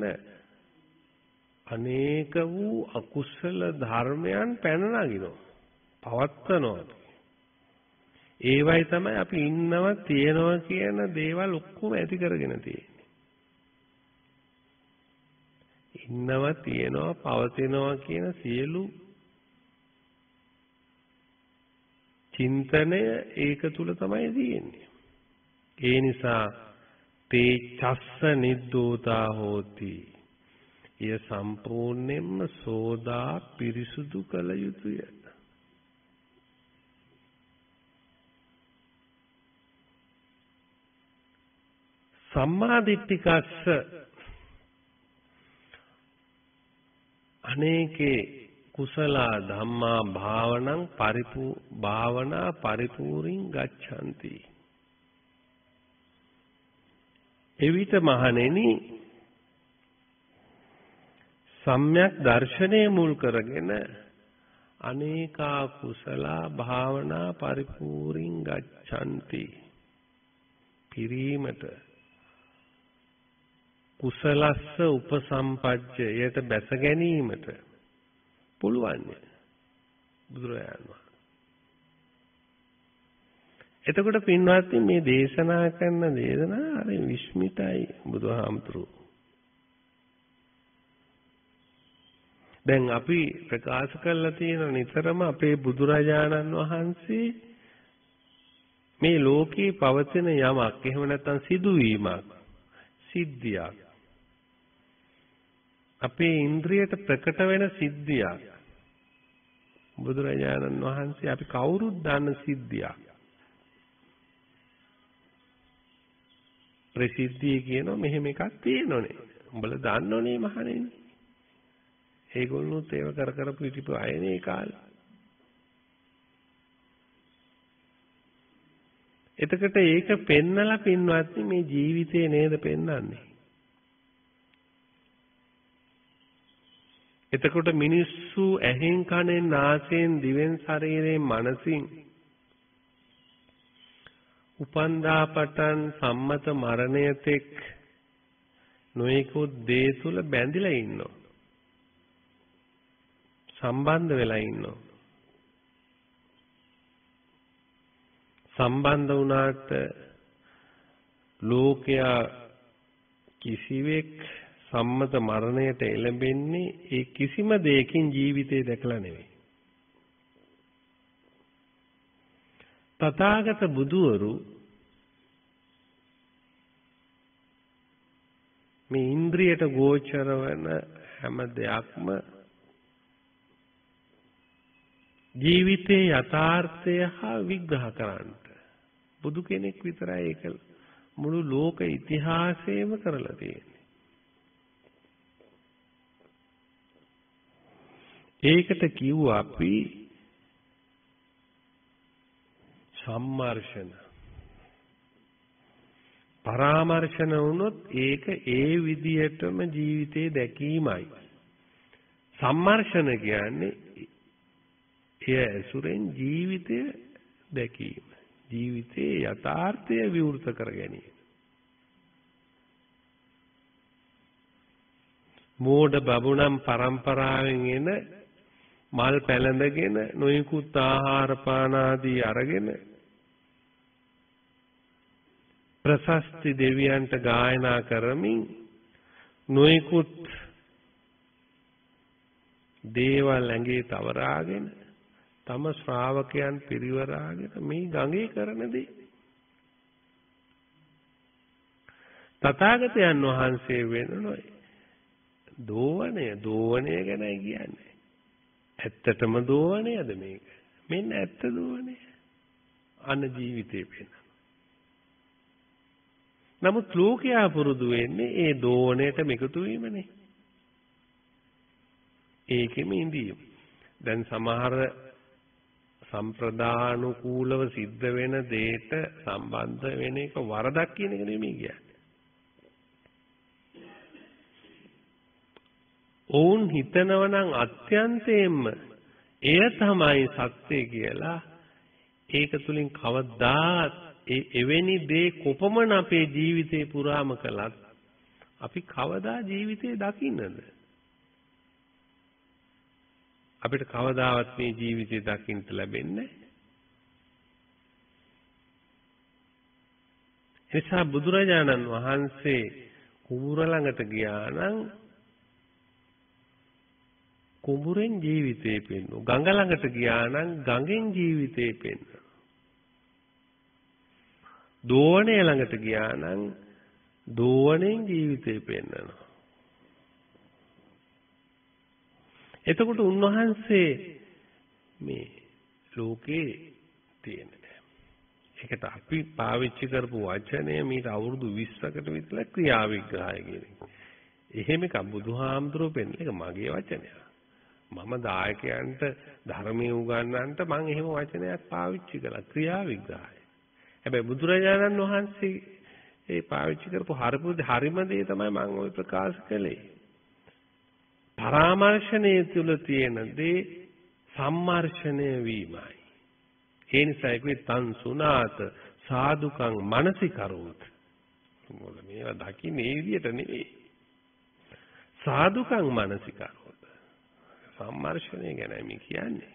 අනේක වූ අකුසල ධර්මයන් පැන නගිනවා. පවත්වනවා. ඒවයි තමයි අපි ඉන්නව තියනවා කියන දේවල් ඔක්කොම ඇති කරගෙන තියෙන්නේ. ඉන්නව තියනවා පවතිනවා කියන සියලු චින්තනය ඒක තුල තමයි තියෙන්නේ. ඒ නිසා තේ චස්ස නිද්දෝතා හෝති. එය සම්පූර්ණයෙන්ම සෝදා පිරිසුදු කළ යුතුය. සම්මා දිට්ඨිකස්ස අනේකේ කුසල ධම්මා භාවනං පරිපූ භාවනා පරිපූර්ණං ගච්ඡanti. එවිට මහණෙනි සම්‍යක් දර්ශනය මුල් කරගෙන අනේකා කුසල භාවනා පරිපූර්ණං ගච්ඡanti. පිරීමට කුසලස්ස උපසම්පජ්ජ යට බැස ගැනීමට පුළුවන් බුදුරජාණන් වහන්සේ. එතකොට පින්වත්නි මේ දේශනා කරන දේශනා හරි විස්මිතයි බුදුහාමුදුරුවෝ. දැන් අපි ප්‍රකාශ කරලා තියෙන නිතරම අපේ බුදුරජාණන් වහන්සේ මේ ලෝකේ පවතින යමක් එහෙම නැත්නම් සිදුවීමක් සිද්ධියක් අපේ ඉන්ද්‍රියට ප්‍රකට වෙන සිද්ධියක් බුදුරජාණන් වහන්සේ අපි කවුරුත් දන්න සිද්ධියක් ප්‍රසිද්ධිය කියනවා මෙහෙම එකක් තියෙනෝනේ උඹලා දන්නෝනේ මහණෙනි ඒගොල්ලොත් ඒව කර කර පිටිපු අයනේ කාලේ එතකොට ඒක පෙන්නලා පින්වත්නි මේ ජීවිතේ නේද පෙන්වන්නේ එතකොට මිනිස්සු ඇහෙන් කනෙන් නාසයෙන් දිවෙන් ශරීරයෙන් මනසින් උපන්දා පටන් සම්මත මරණය තෙක් නොයෙකුත් දේ තුල බැඳිලා ඉන්නවා සම්බන්ධ වෙලා ඉන්නවා සම්බන්ධ වුණාට ලෝකයා කිසිවෙක් සම්මත මරණයට එළඹෙන්නේ ඒ කිසිම දෙයකින් ජීවිතේ දැකලා නෙවෙයි. තථාගත බුදුවරු මේ ඉන්ද්‍රියට ගෝචර වන හැම දෙයක්ම ජීවිතේ යථාර්ථය හා විග්‍රහ කරන්නට බුදු කෙනෙක් විතරයි ඒක මුළු ලෝක ඉතිහාසයේම කරලා තියෙන්නේ. ඒකට කිව්වා අපි සම්මර්ෂණ. පරාමර්ශන වුණොත් ඒක ඒ විදියටම ජීවිතේ දැකීමයි. සම්මර්ෂණ කියන්නේ එය ඇසුරෙන් ජීවිතය දැකීම. ජීවිතයේ යථාර්ථය විවෘත කර ගැනීම. මෝඩ බබුණම් පරම්පරාවෙන් එන මල් පැලඳගෙන නොයෙකුත් ආහාර පාන ආදී අරගෙන ප්‍රශස්ති දෙවියන්ට ගායනා කරමින් නොයෙකුත් දේවල් ඇඟේ තවරාගෙන තම ශ්‍රාවකයන් පිරිවරාගෙන මේ ගඟේ කරන දේ තථාගතයන් වහන්සේ වෙනනොයි දෝවණය දෝවණය ගැනයි කියන්නේ. ඇත්තටම දෝවණයද මේක? මෙන්න ඇත්ත දෝවණය. අන ජීවිතේ වෙන. නමුත් ලෝකයා පුරුදු වෙන්නේ ඒ දෝවණයට එකතු වීමනේ. ඒකෙම ඉඳීම. දැන් සමහර සම්ප්‍රදානුකූලව සිද්ධ වෙන දෙයට සම්බන්ධ වෙන එක වරදක් කියන එක නෙමෙයි කියන්නේ. ඔවුන් හිතනවා නම් අත්‍යන්තයෙන්ම එය තමයි සත්‍ය කියලා ඒක තුලින් කවදාත් ඒ එවැනි දේ කොපමණ අපේ ජීවිතේ පුරාම කළත් අපි කවදා ජීවිතේ දකින්නද? අපිට කවදාවත් මේ ජීවිතේ දකින්න ලැබෙන්නේ නැහැ. එසා බුදුරජාණන් වහන්සේ කුඹුර ළඟට ගියා නම් කුඹුරෙන් ජීවිතේ පෙන්වනවා. ගඟ ළඟට ගියා නම් ගඟෙන් ජීවිතේ පෙන්වනවා. දෝවණේ ළඟට ගියා නම් දෝවණෙන් ජීවිතේ පෙන්වනවා. එතකොට උන්වහන්සේ මේ ලෝකේ තියෙන ඒකට අපි පාවිච්චි කරපු වචනය මීට අවුරුදු විස්සකට විතර ක්‍රියා විග්‍රහය කියන එක. එහෙම එක බුදුහාමුදුරුවෝ පෙන්නන එක මගේ වචනයක්. මම දායකයන්ට ධර්මයේ උගන්වන්නට මම එහෙම වචනයක් පාවිච්චි කළා ක්‍රියා විග්‍රහය. හැබැයි බුදුරජාණන් වහන්සේ ඒ පාවිච්චි කරපු හරිම දේ තමයි මම ওই ප්‍රකාශ කළේ. පරාමර්ශණයේ තුල තියෙන දේ සම්මර්ෂණය වීමයි. ඒ නිසා ඒකේ තන් සුනාත සාදුකං මනසිකරෝත්. මොකද මේවා දකින්නේ ඒ විදියට නෙවෙයි. සාදුකං මනසිකරෝත්. සම්මර්ෂණය ගැනයි මේ කියන්නේ.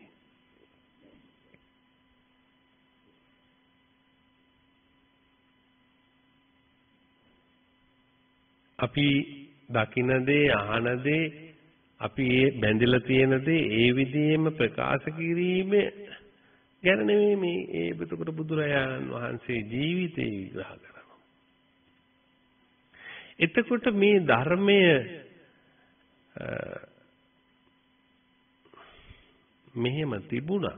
අපි දකින දේ අහන දේ අපි ඒ බැඳිලා තියෙන දේ ඒ විදිහෙම ප්‍රකාශ කිරීම ගැන නෙමෙයි මේ ඒ එතකොට බුදුරජාණන් වහන්සේ ජීවිතේ විග්‍රහ කරනවා. එතකොට මේ ධර්මය මෙහෙම තිබුණා.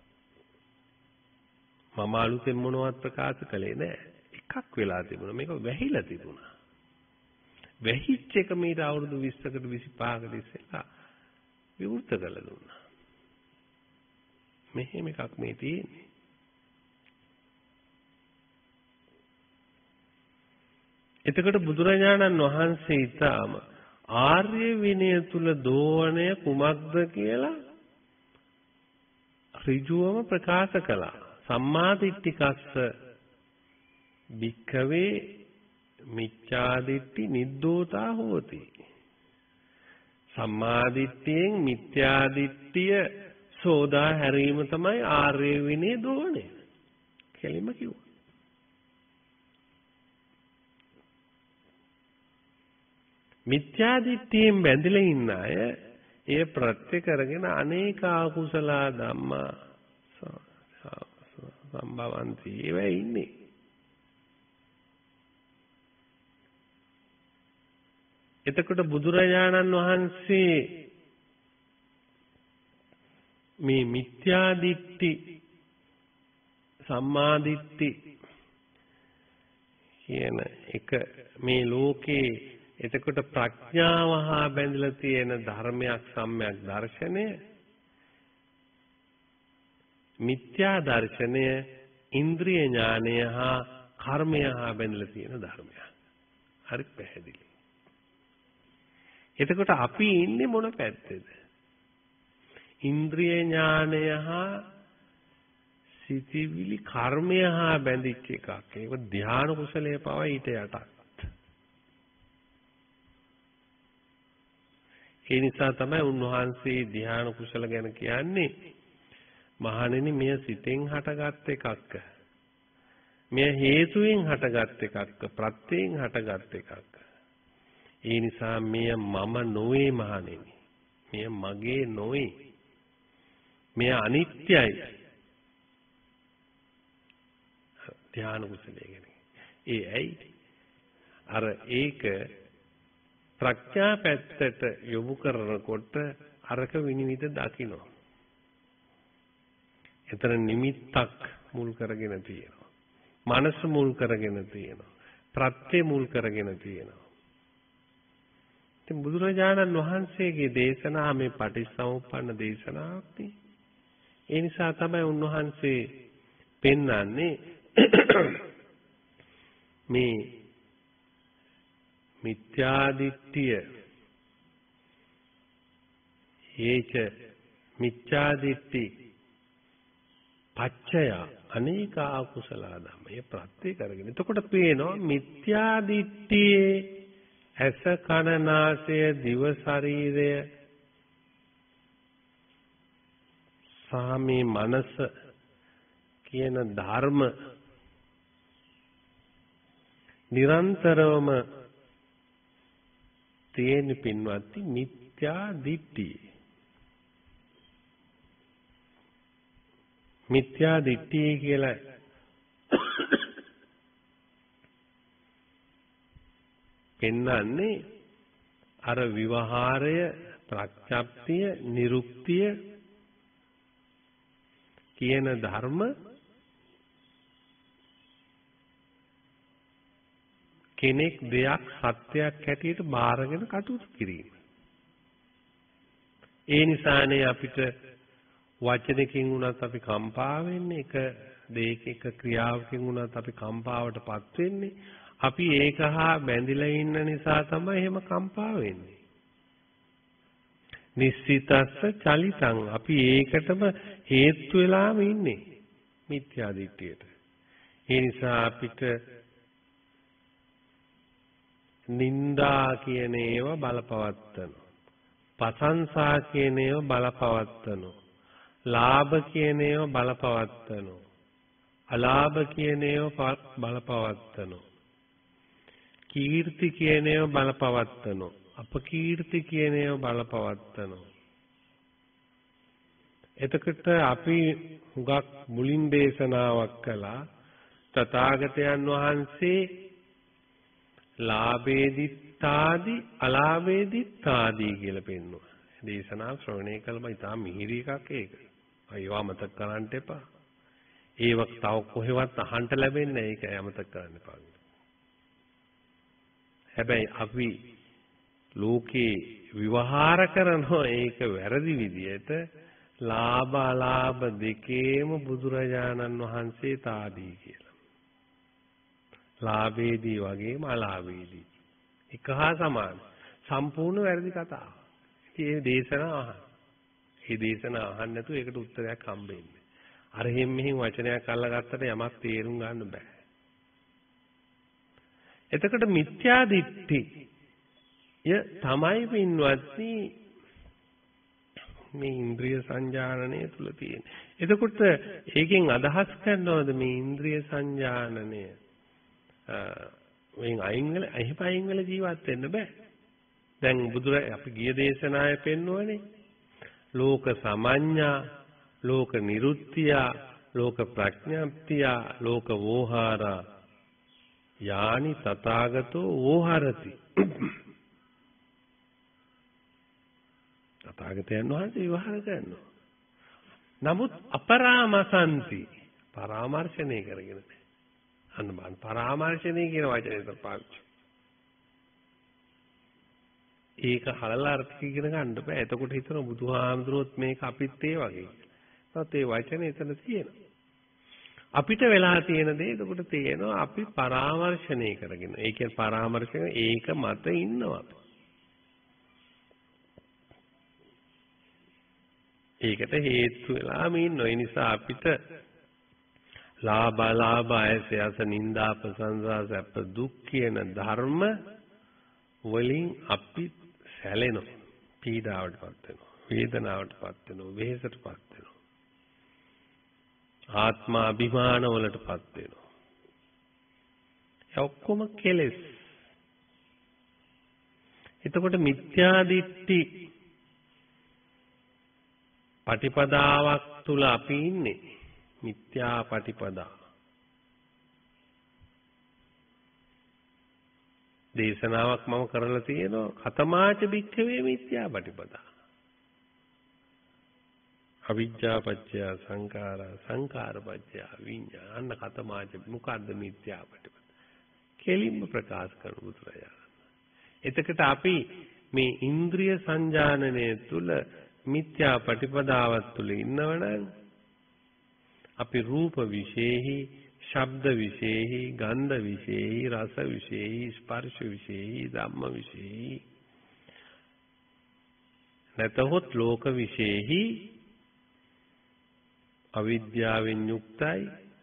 මම අලුතෙන් මොනවත් ප්‍රකාශ කළේ නෑ. එකක් වෙලා තිබුණා. මේක වැහිලා තිබුණා. වැහිච්ච එක මීට අවුරුදු විස්සකට විසිපහකට ඉස්සෙල්ලා විවෘත කළා දුන්නා. මෙහෙම එකක් මේ තියෙන්නේ. එතකොට බුදුරජාණන් වහන්සේ ඊටාම ආර්ය විනය තුල දෝවණය කුමක්ද කියලා ඍජුවම ප්‍රකාශ කළා. සම්මා දිට්ඨිකස්ස භික්ඛවේ මිච්ඡා දිට්ඨි නිද්දෝතා හෝති. සම්මා දිට්ඨියෙන් මිත්‍යා දිට්ඨිය සෝදා හැරීම තමයි ආර්ය විනය දෝවණය. කෙලින්ම කිව්වා. මිත්‍යා දිට්ඨියෙන් බැඳිලා ඉන්න අය ඒ ප්‍රත්‍ය කරගෙන අනේක අකුසල ධම්මා සම්භවಂತಿ ඒවා ඉන්නේ. එතකොට බුදුරජාණන් වහන්සේ මේ මිත්‍යා දිට්ඨි සම්මා දිට්ඨි කියන එක මේ ලෝකේ එතකොට ප්‍රඥාව හා බැඳලා තියෙන ධර්මයක් සම්‍යක් දර්ශනය මිත්‍යා දර්ශනය ඉන්ද්‍රිය ඥානය හා කර්මය හා බැඳලා තියෙන ධර්මයක්. හරි පැහැදිලි. එතකොට අපි ඉන්නේ මොන පැත්තේද? ඉන්ද්‍රිය ඥානය හා සිතිවිලි කර්මය හා බැඳිච්ච එකක්. ඒක ධ්‍යාන කුසලයේ පව ඊට යටත්. ඒ නිසා තමයි උන්වහන්සේ ධ්‍යාන කුසල ගැන කියන්නේ මහණෙනි මෙය සිතෙන් හටගත් එකක්. මෙය හේතුයෙන් හටගත් එකක්. ප්‍රත්‍යයෙන් හටගත් එකක්. ඒ නිසා මෙය මම නොවේ මහණෙනි. මෙය මගේ නොවේ. මෙය අනිත්‍යයි. ධ්‍යාන කුසලයේ කියන්නේ. ඒ ඇයි? අර ඒක ප්‍රඥා පැත්තට යොමු කරනකොට අරක විනිවිද දකින්න. එතන නිමිත්තක් මුල් කරගෙන තියෙනවා. මනස මුල් කරගෙන තියෙනවා. ප්‍රත්‍ය මුල් කරගෙන තියෙනවා. ඉතින් බුදුරජාණන් වහන්සේගේ දේශනා මේ පටිච්චසමුප්පන්න දේශනාවක් නේ. ඒ නිසා තමයි උන්වහන්සේ පෙන්වන්නේ මේ මිත්‍යා දිට්ඨිය හේච මිත්‍යා දිට්ඨි පච්චය අනේක අකුසල ධම්ම. ඒ ප්‍රත්‍ය කරගෙන. එතකොට පේනවා මිත්‍යා දිට්ඨියේ ඇස කන නාසය දිව ශරීරය සහ මේ මනස කියන ධර්ම නිරන්තරවම තියෙන පින්වත්නි මිත්‍යා දිට්ඨිය. මිත්‍යා දිට්ඨිය කියලා පෙන්වන්නේ අර විවහාරය, ප්‍රඥප්තිය, නිරුක්තිය කියන ධර්ම කෙනෙක් දෙයක් සත්‍යයක් හැටියට බාරගෙන කටයුතු කිරීම. ඒ නිසානේ අපිට වචනකින් වුණත් අපි කම්පා වෙන්නේ, එක දෙයක එක ක්‍රියාවකින් වුණත් අපි කම්පාවටපත් වෙන්නේ. අපි ඒක හා බැඳිලා ඉන්න නිසා තමයි එහෙම කම්පා වෙන්නේ. නිස්සිතස්ස චලිතං. අපි ඒකටම හේතු වෙලාම ඉන්නේ මිත්‍යා දිට්ඨියට. ඒ නිසා අපිට නින්දා කියන ඒවා බලපවත්තනවා. ප්‍රශංසා කියන ඒවා බලපවත්තනවා. ලාභ කියන ඒවා බලපවත්තනවා. අලාභ කියන ඒවා බලපවත්තනවා. කීර්ති කියන ඒවා බලපවත්තනවා. අපකීර්ති කියන ඒවා බලපවත්තනවා. එතකොට අපි හුඟක් මුලින් දේශනාවක් කළා තථාගතයන් වහන්සේ ලාභේදිත්තාදි අලාභේදිත්තාදි කියලා පෙන්වුවා. දේශනා ශ්‍රවණය කළම ඉතාම මිහිරි එකක් ඒක. අයවා මතක කරන්න එපා. ඒවක් තව කොහෙවත් අහන්න ලැබෙන්නේ නැහැ. ඒක අමතක කරන්න එපා. හැබැයි අපි ලෝකේ විවහාර කරනවා ඒක වැරදි විදියට ලාභ අලාභ දෙකේම බුදුරජාණන් වහන්සේ තාදී කියලා. ලාභේදී වගේම අලාභේදී. එක හා සමාන. සම්පූර්ණ වැරදි කතාවක්. මේ දේශනාව අහන්න. මේ දේශනාව අහන්න නැතුව ඒකට උත්තරයක් හම්බෙන්නේ. අර එහෙම මෙහෙම වචනයක් අල්ලගත්තට යමක් තේරුම් ගන්න බෑ. එතකොට මිත්‍යා දිට්ඨි ය තමයි පින්වත්නි මේ ඉන්ද්‍රිය සංජානනය තුල තියෙන්නේ. එතකොට ඒකෙන් අදහස් කරනවද මේ ඉන්ද්‍රිය සංජානනය වෙන් අයින් වෙලා එහෙම අයින් වෙලා ජීවත් වෙන්න බෑ. දැන් බුදුර අපි ගිය දේශනාවේ පෙන්වුවනේ ලෝක සමඤ්ඤා, ලෝක නිරුත්තිය, ලෝක ප්‍රඥාප්තිය, ලෝක වෝහාරා යානි තථාගතෝ වෝහරති. තථාගතයන් වහන්සේ විවහාර කරනවා. නමුත් අපරාමසන්ති පරාමර්ශණය කරගෙන නැහැ. අන්න බලන්න පරාමර්ශණය කියන වචනේ පාවිච්චි. ඒක හලලා අර්ථ ඉගෙන ගන්න බෑ. එතකොට හිතනවා බුදුහාමුදුරුවොත් මේක අපිත් ඒ වගේ. ඒත් ඒ වචනේ එතන තියෙනවා. අපිට වෙලා තියෙන දේ එතකොට තියෙනවා අපි පරාමර්ශණය කරගෙන. ඒ කියන්නේ පරාමර්ශන ඒක මත ඉන්නවා. ඒකට හේතු වෙලාම ඉන්නවා. ඒ නිසා අපිට ලාභ ලාභ ඇසයස නිന്ദා ප්‍රසංසා සැප දුක් කියන ධර්ම වලින් අපි සැලෙනවා. පීඩාවටපත් වෙනවා. වේදනාවටපත් වෙනවා. වෙහෙසටපත් වෙනවා. ආත්මාභිමාන වලටපත් වෙනවා. ඒ ඔක්කොම කෙලෙස්. එතකොට මිත්‍යා දිට්ඨි පටිපදාවක් තුල අපි ඉන්නේ. මිත්‍යා පටිපදා. දේශනාවක් මම කරලා තියෙනවා කතමාච භික්ඛවේ මිත්‍යා පටිපදා. අවිජ්ජා පත්‍ය සංඛාරා සංඛාර පත්‍ය විඤ්ඤාණ අන්න කතමාච මොකද්ද මිත්‍යා පටිපදා? කෙලින්ම ප්‍රකාශ කරන බුදුරජාණන්. එතකොට අපි මේ ඉන්ද්‍රිය සංජානනය තුල මිත්‍යා පටිපදාවත් තුල ඉන්නවනම් අපි රූප විශේෂෙහි, ශබ්ද විශේෂෙහි, ගන්ධ විශේෂෙහි, රස විශේෂෙහි, ස්පර්ශ විශේෂෙහි, ධම්ම විශේෂෙහි නැතහොත් ලෝක විශේෂෙහි අවිද්‍යාවෙන් යුක්තයි,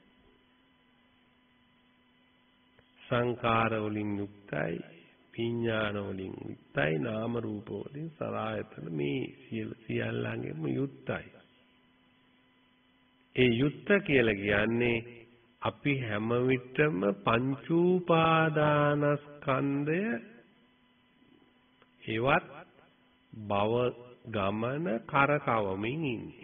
සංකාර වලින් යුක්තයි, විඥාන වලින් යුක්තයි, නාම රූප වලින් සලආයතන මේ සියල්ලංගෙම යුක්තයි. ඒ යුක්ත කියලා කියන්නේ අපි හැම විටම පංච උපාදානස්කන්ධය හේවත් භව ගමන කරකවමින් ඉන්නේ.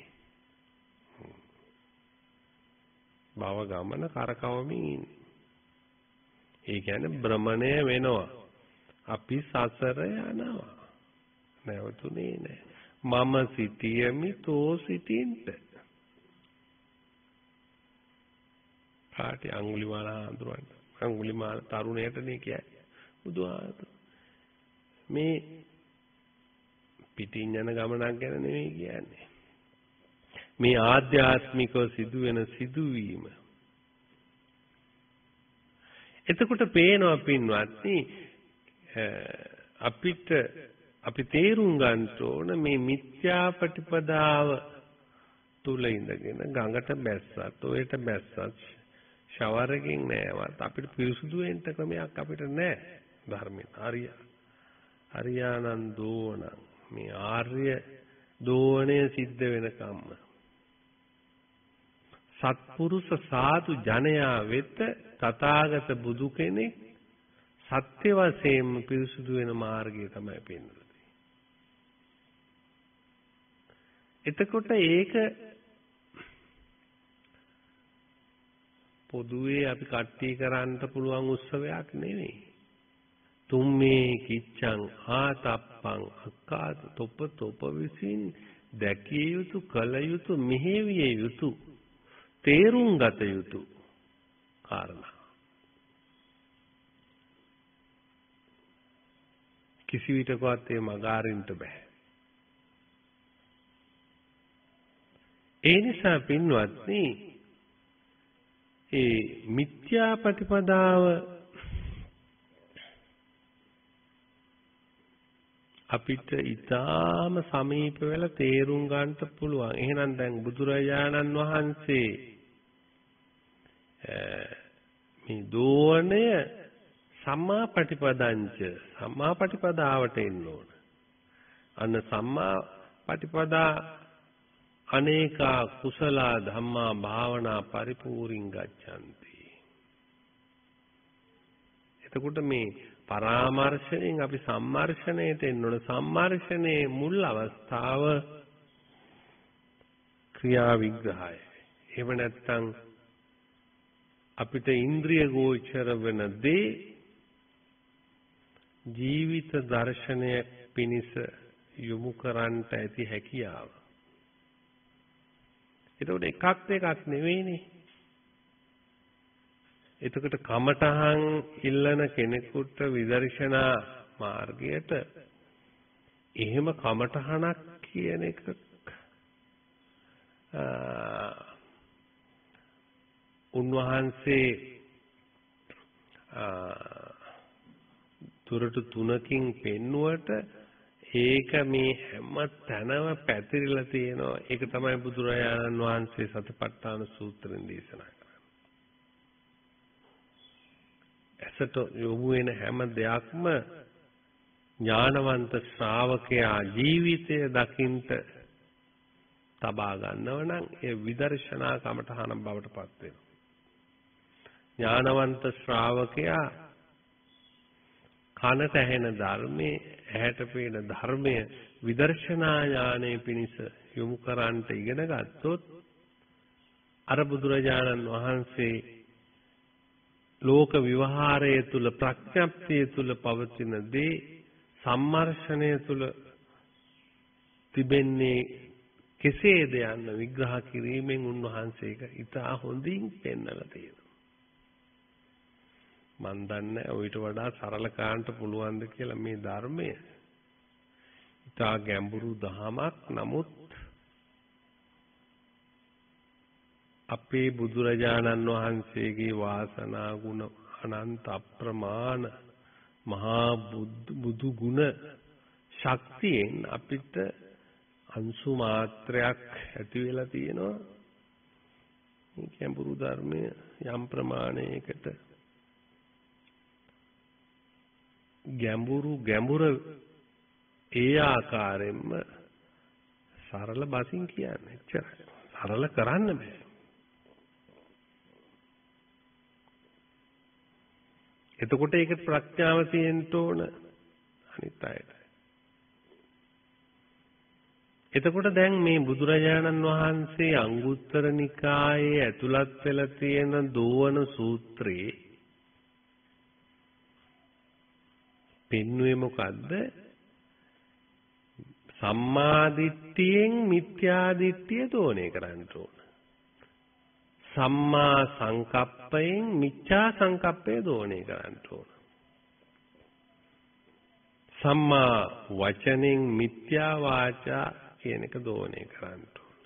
භව ගමන කරකවමින් ඉන්නේ. ඒ කියන්නේ භ්‍රමණය වෙනවා. අපි සසර යනවා. නැවතුනේ නැහැ. මම සිටියමි තෝ සිටින්ට. කාටි අඟුලිමාල හඳුරන්න. අඟුලිමාල තරුණයටනේ කියන්නේ. බුදුහාමුදුරුවෝ මේ පිටින් යන ගමනක් ගැන නෙවෙයි කියන්නේ. මේ ආධ්‍යාත්මිකව සිදුවෙන සිදුවීම. එතකොට පේනවා පින්වත්නි අපිට අපි තේරුම් ගන්න ඕන මේ මිත්‍යා ප්‍රතිපදාව තුල ඉඳගෙන ගඟට බැස්සත් ඔයට බැස්සත් ෂවර් එකකින් නෑවත් අපිට පිරිසුදු වෙන්න ක්‍රමයක් අපිට නෑ ධර්මයෙන්. හරිය හරියානන් දෝණ මේ ආර්ය දෝණය සිද්ධ වෙනකම්ම සත්පුරුෂ සාදු ජනයා වෙත තථාගත බුදු කෙනෙක් සත්‍ය වශයෙන්ම පිරිසුදු වෙන මාර්ගය තමයි පෙන්වන්නේ. එතකොට ඒක පොදුවේ අපි කට්ටි කරන්න පුළුවන් උත්සවයක් නෙවෙයි. තුම්මේ කිච්ඡං ආතප්පං අක්කාත තොප තොප විසින් දැකිය යුතු කල යුතු මෙහෙවිය යුතු තේරුම් ගත යුතු කාරණා. කිසි විටකවත් ඒ මගාරින්ට බෑ. ඒ නිසා පින්වත්නි ඒ මිත්‍යා ප්‍රතිපදාව අපිට ඊටාම සමීප වෙලා තේරුම් ගන්නට පුළුවන්. එහෙනම් දැන් බුදුරජාණන් වහන්සේ මේ දෝණය සම්මා ප්‍රතිපදංච සම්මා ප්‍රතිපදාවට එන්න ඕන. අන්න සම්මා ප්‍රතිපදා අනේකා කුසල ධම්මා භාවනා පරිපූර්ණං ගච්ඡanti. එතකොට මේ පරාමර්ශණයෙන් අපි සම්මර්ෂණයට එන්න ඕන. සම්මර්ෂණයේ මුල් අවස්ථාව ක්‍රියා විග්‍රහය. එහෙම නැත්නම් අපිට ඉන්ද්‍රිය ගෝචර වෙන දේ ජීවිත දර්ශනය පිණිස යොමු කරන්නට ඇති හැකියාව. එතකොට එකක් දෙකක් නෙවෙයිනේ. එතකොට කමඨහං ඉල්ලන කෙනෙකුට විදර්ශනා මාර්ගයට එහෙම කමඨහනක් කියන එක උන්වහන්සේ තුරට තුනකින් පෙන්නුවට ඒක මේ හැම තැනම පැතිරිලා තියෙනවා. ඒක තමයි බුදුරජාණන් වහන්සේ සතිපට්ඨාන සූත්‍රයෙන් දේශනා කරන්නේ. ඇසට යොමු වෙන හැම දෙයක්ම ඥානවන්ත ශ්‍රාවකයා ජීවිතය දකින්ට තබා ගන්නව නම් ඒ විදර්ශනා කමඨහන බවට පත් වෙනවා. ඥානවන්ත ශ්‍රාවකයා කනට ඇහෙන ධර්මයේ ඇහැට පේන ධර්මය විදර්ශනා ඥානයේ පිණිස යොමු කරන්ට ඉගෙන ගත්තොත් අර බුදුරජාණන් වහන්සේ ලෝක විවහාරයේ තුල ප්‍රඥප්තිය තුල පවතින දේ සම්මර්ෂණය තුල තිබෙන්නේ කෙසේද යන්න විග්‍රහ කිරීමෙන් උන්වහන්සේක ඉතා හොඳින් පෙන්වලා තියෙනවා. මන් දන්නේ ඔయిత වඩා සරල කාන්ට පුළුවන්ද කියලා මේ ධර්මය. ඉතා ගැඹුරු දහමක්. නමුත් අපේ බුදුරජාණන් වහන්සේගේ වාසනා ගුණ අනන්ත අප්‍රමාණ මහා බුදු ගුණ ශක්තියෙන් අපිට අංශු මාත්‍රයක් ඇති වෙලා තියෙනවා. මේ ගැඹුරු ධර්මය යම් ප්‍රමාණයකට ගැඹුරු ගැඹුර ඒ ආකාරයෙන්ම සරල බසින් කියන්නේ එච්චරයි. සරල කරන්න බෑ. එතකොට ඒක ප්‍රඥාව තියෙන්න ඕන අනිත් අයට. එතකොට දැන් මේ බුදුරජාණන් වහන්සේ අංගුත්තර නිකායේ ඇතුළත් වෙලා තියෙන දෝවන සූත්‍රයේ පෙන්වුවේ මොකද්ද? සම්මාදිට්ඨියෙන් මිත්‍යාදිට්ඨිය දෝණය කරන්න ඕන. සම්මා සංකප්පයෙන් මිච්ඡා සංකප්පය දෝණය කරන්න ඕන. සම්මා වචනෙන් මිත්‍යා වාචා කියන එක දෝණය කරන්න ඕන.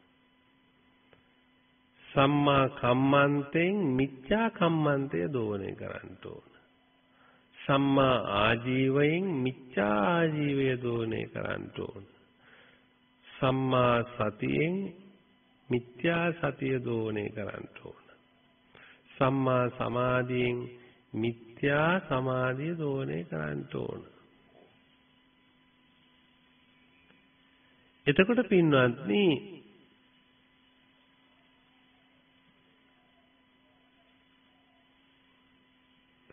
සම්මා කම්මන්තෙන් මිච්ඡා කම්මන්තය දෝණය කරන්න ඕන. සම්මා ආජීවයෙන් මිච්ඡා ආජීවය දෝණය කරන්න ඕන. සම්මා සතියෙන් මිත්‍යා සතිය දෝණය කරන්න ඕන. සම්මා සමාධියෙන් මිත්‍යා සමාධිය දෝණය කරන්න ඕන. එතකොට පින්වත්නි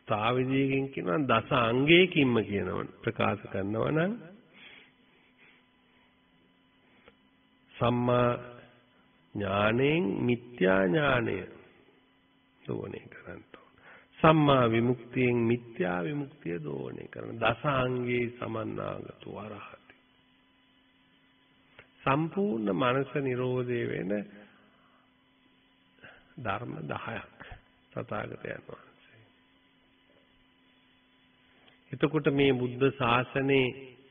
තා විදියකින් කියනවා දස අංගයකින්ම කියනවා ප්‍රකාශ කරනවා නම් සම්මා ඥාණයෙන් මිත්‍යා ඥාණය දෝණය කරන්න ඕන. සම්මා විමුක්තියෙන් මිත්‍යා විමුක්තිය දෝණය කරන දස අංගේ සමන්නාගතෝ අරහති. සම්පූර්ණ මනස නිරෝධය වෙන ධර්ම දහයක් තථාගතයන් වහන්සේ. එතකොට මේ බුද්ධ ශාසනයේ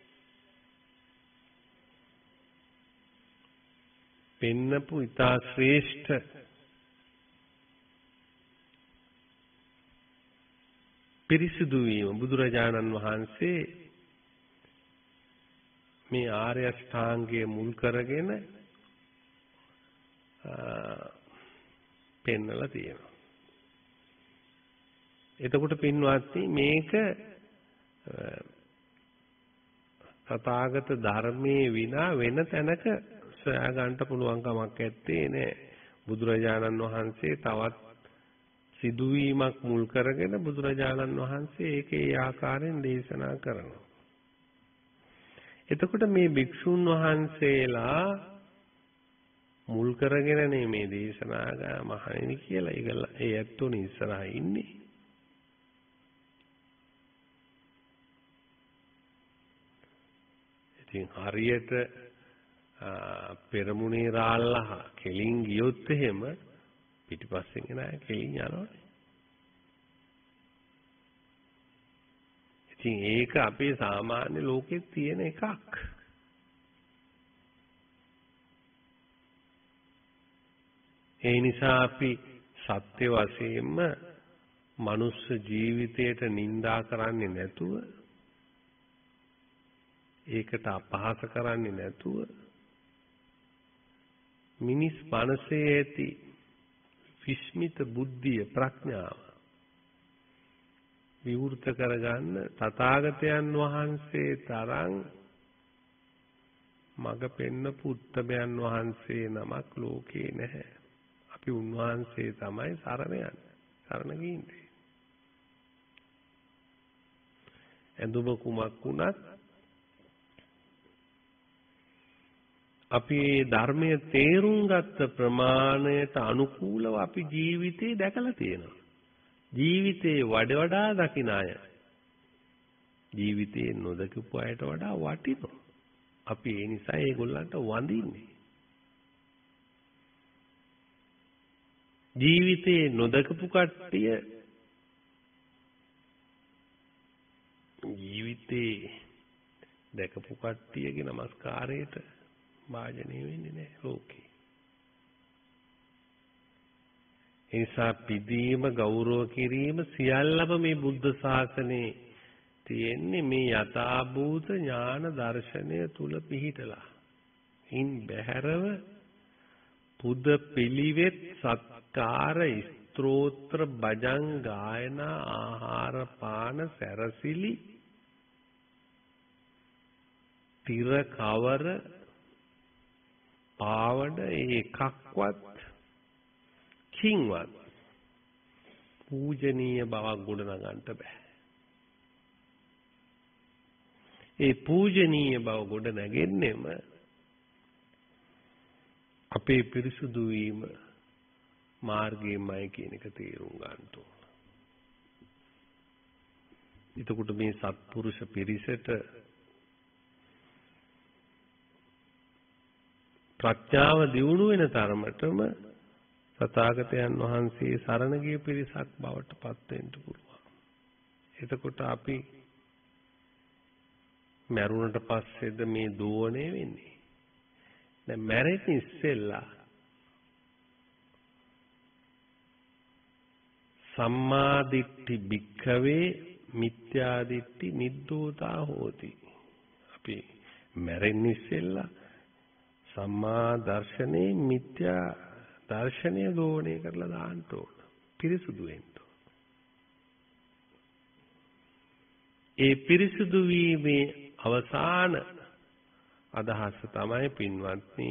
පෙන්නපු ඉතා ශ්‍රේෂ්ඨ පිරිසිදු වීම බුදුරජාණන් වහන්සේ මේ ආර්ය අෂ්ටාංගය මුල් කරගෙන පෙන්නලා තියෙනවා. එතකොට පින්වත්නි මේක තථාගත ධර්මයේ විනා වෙන තැනක සොයා ගන්න පුළුවන් කමක් නැත්තේ නේ. බුදුරජාණන් වහන්සේ තවත් සිදුවීමක් මුල් කරගෙන බුදුරජාණන් වහන්සේ ඒකේ ඒ ආකාරයෙන් දේශනා කරනවා. එතකොට මේ භික්ෂුන් වහන්සේලා මුල් කරගෙන මේ දේශනා මහණෙනි කියලා ඒගොල්ල ඒ ඇත්තෝනේ ඉස්සරහා ඉන්නේ. ඉතින් හරියට පෙරමුණේ රාල්ලා කෙලින් ගියොත් එහෙම පිටිපස්සෙන් එන අය කෙලින් යනවනේ. ඉතින් ඒක අපේ සාමාන්‍ය ලෝකෙත් තියෙන එකක්. ඒ නිසා අපි සත්‍ය වශයෙන්ම මනුස්ස ජීවිතයට නිඳා කරන්නේ නැතුව ඒකට අපහාස කරන්නේ නැතුව මිනිස් මනසේ ඇති විස්මිත බුද්ධිය ප්‍රඥාව විවෘත කරගන්න තථාගතයන් වහන්සේ තරම් මඟ පෙන්නපු උත්තමයන් වහන්සේ නමක් ලෝකේ නැහැ. අපි උන්වහන්සේ තමයි සරණ යන්නේ. සරණ ගින්නේ. ඇඳුම කුමක් වුණත් අපි ධර්මයේ තේරුම් ගත්ත ප්‍රමාණයට අනුකූලව අපි ජීවිතේ දැකලා තියෙනවා. ජීවිතේ වඩ වඩා දකින අය ජීවිතේ නොදකපු අයට වඩා වටිනවා. අපි ඒ නිසා ඒගොල්ලන්ට වඳින්නේ. ජීවිතේ නොදකපු කට්ටිය ජීවිතේ දැකපු කට්ටියගේ নমස්කාරයට වාජනීය වෙන්නේ නැහැ ලෝකේ. ඒ නිසා පිදීම ගෞරව කිරීම සියල්ලම මේ බුද්ධ ශාසනයේ තියෙන්නේ මේ යථාභූත ඥාන දර්ශනය තුල පිහිටලා. ඉන් බැහැරව පුද පිළිවෙත් සත්කාර ස්තෝත්‍ර භජං ගායනා ආහාර පාන සැරසිලි තිර කවර පාවඩ එකක්වත් කිංවත් පූජනීය බවක් ගොඩනගන්න බෑ. ඒ පූජනීය බව ගොඩ නැගෙන්නෙම අපේ පිරිසුදු වීම මාර්ගයමයි කියන එක තේරුම් ගන්න ඕන. එතකොට මේ සත්පුරුෂ පිරිසට ප්‍රඥාව දියුණු වෙන තරමටම තථාගතයන් වහන්සේ සරණ ගිය පිරිසක් බවට පත් වෙන්න පුළුවන්. එතකොට අපි මරුණට පස්සේද මේ දෝණය වෙන්නේ. දැන් මැරෙන්න ඉස්සෙල්ලා සම්මා දිට්ඨි භික්ඛවේ මිත්‍යා දිට්ඨි නිද්දෝතා හෝති. අපි මැරෙන්න ඉස්සෙල්ලා සම්මා දර්ශනේ මිත්‍යා දර්ශනය දෝණය කරලා දාන්න ඕන. පිරිසුදු වෙන්න ඕන. ඒ පිරිසුදු වීමේ අවසාන අදහස තමයි පින්වත්නි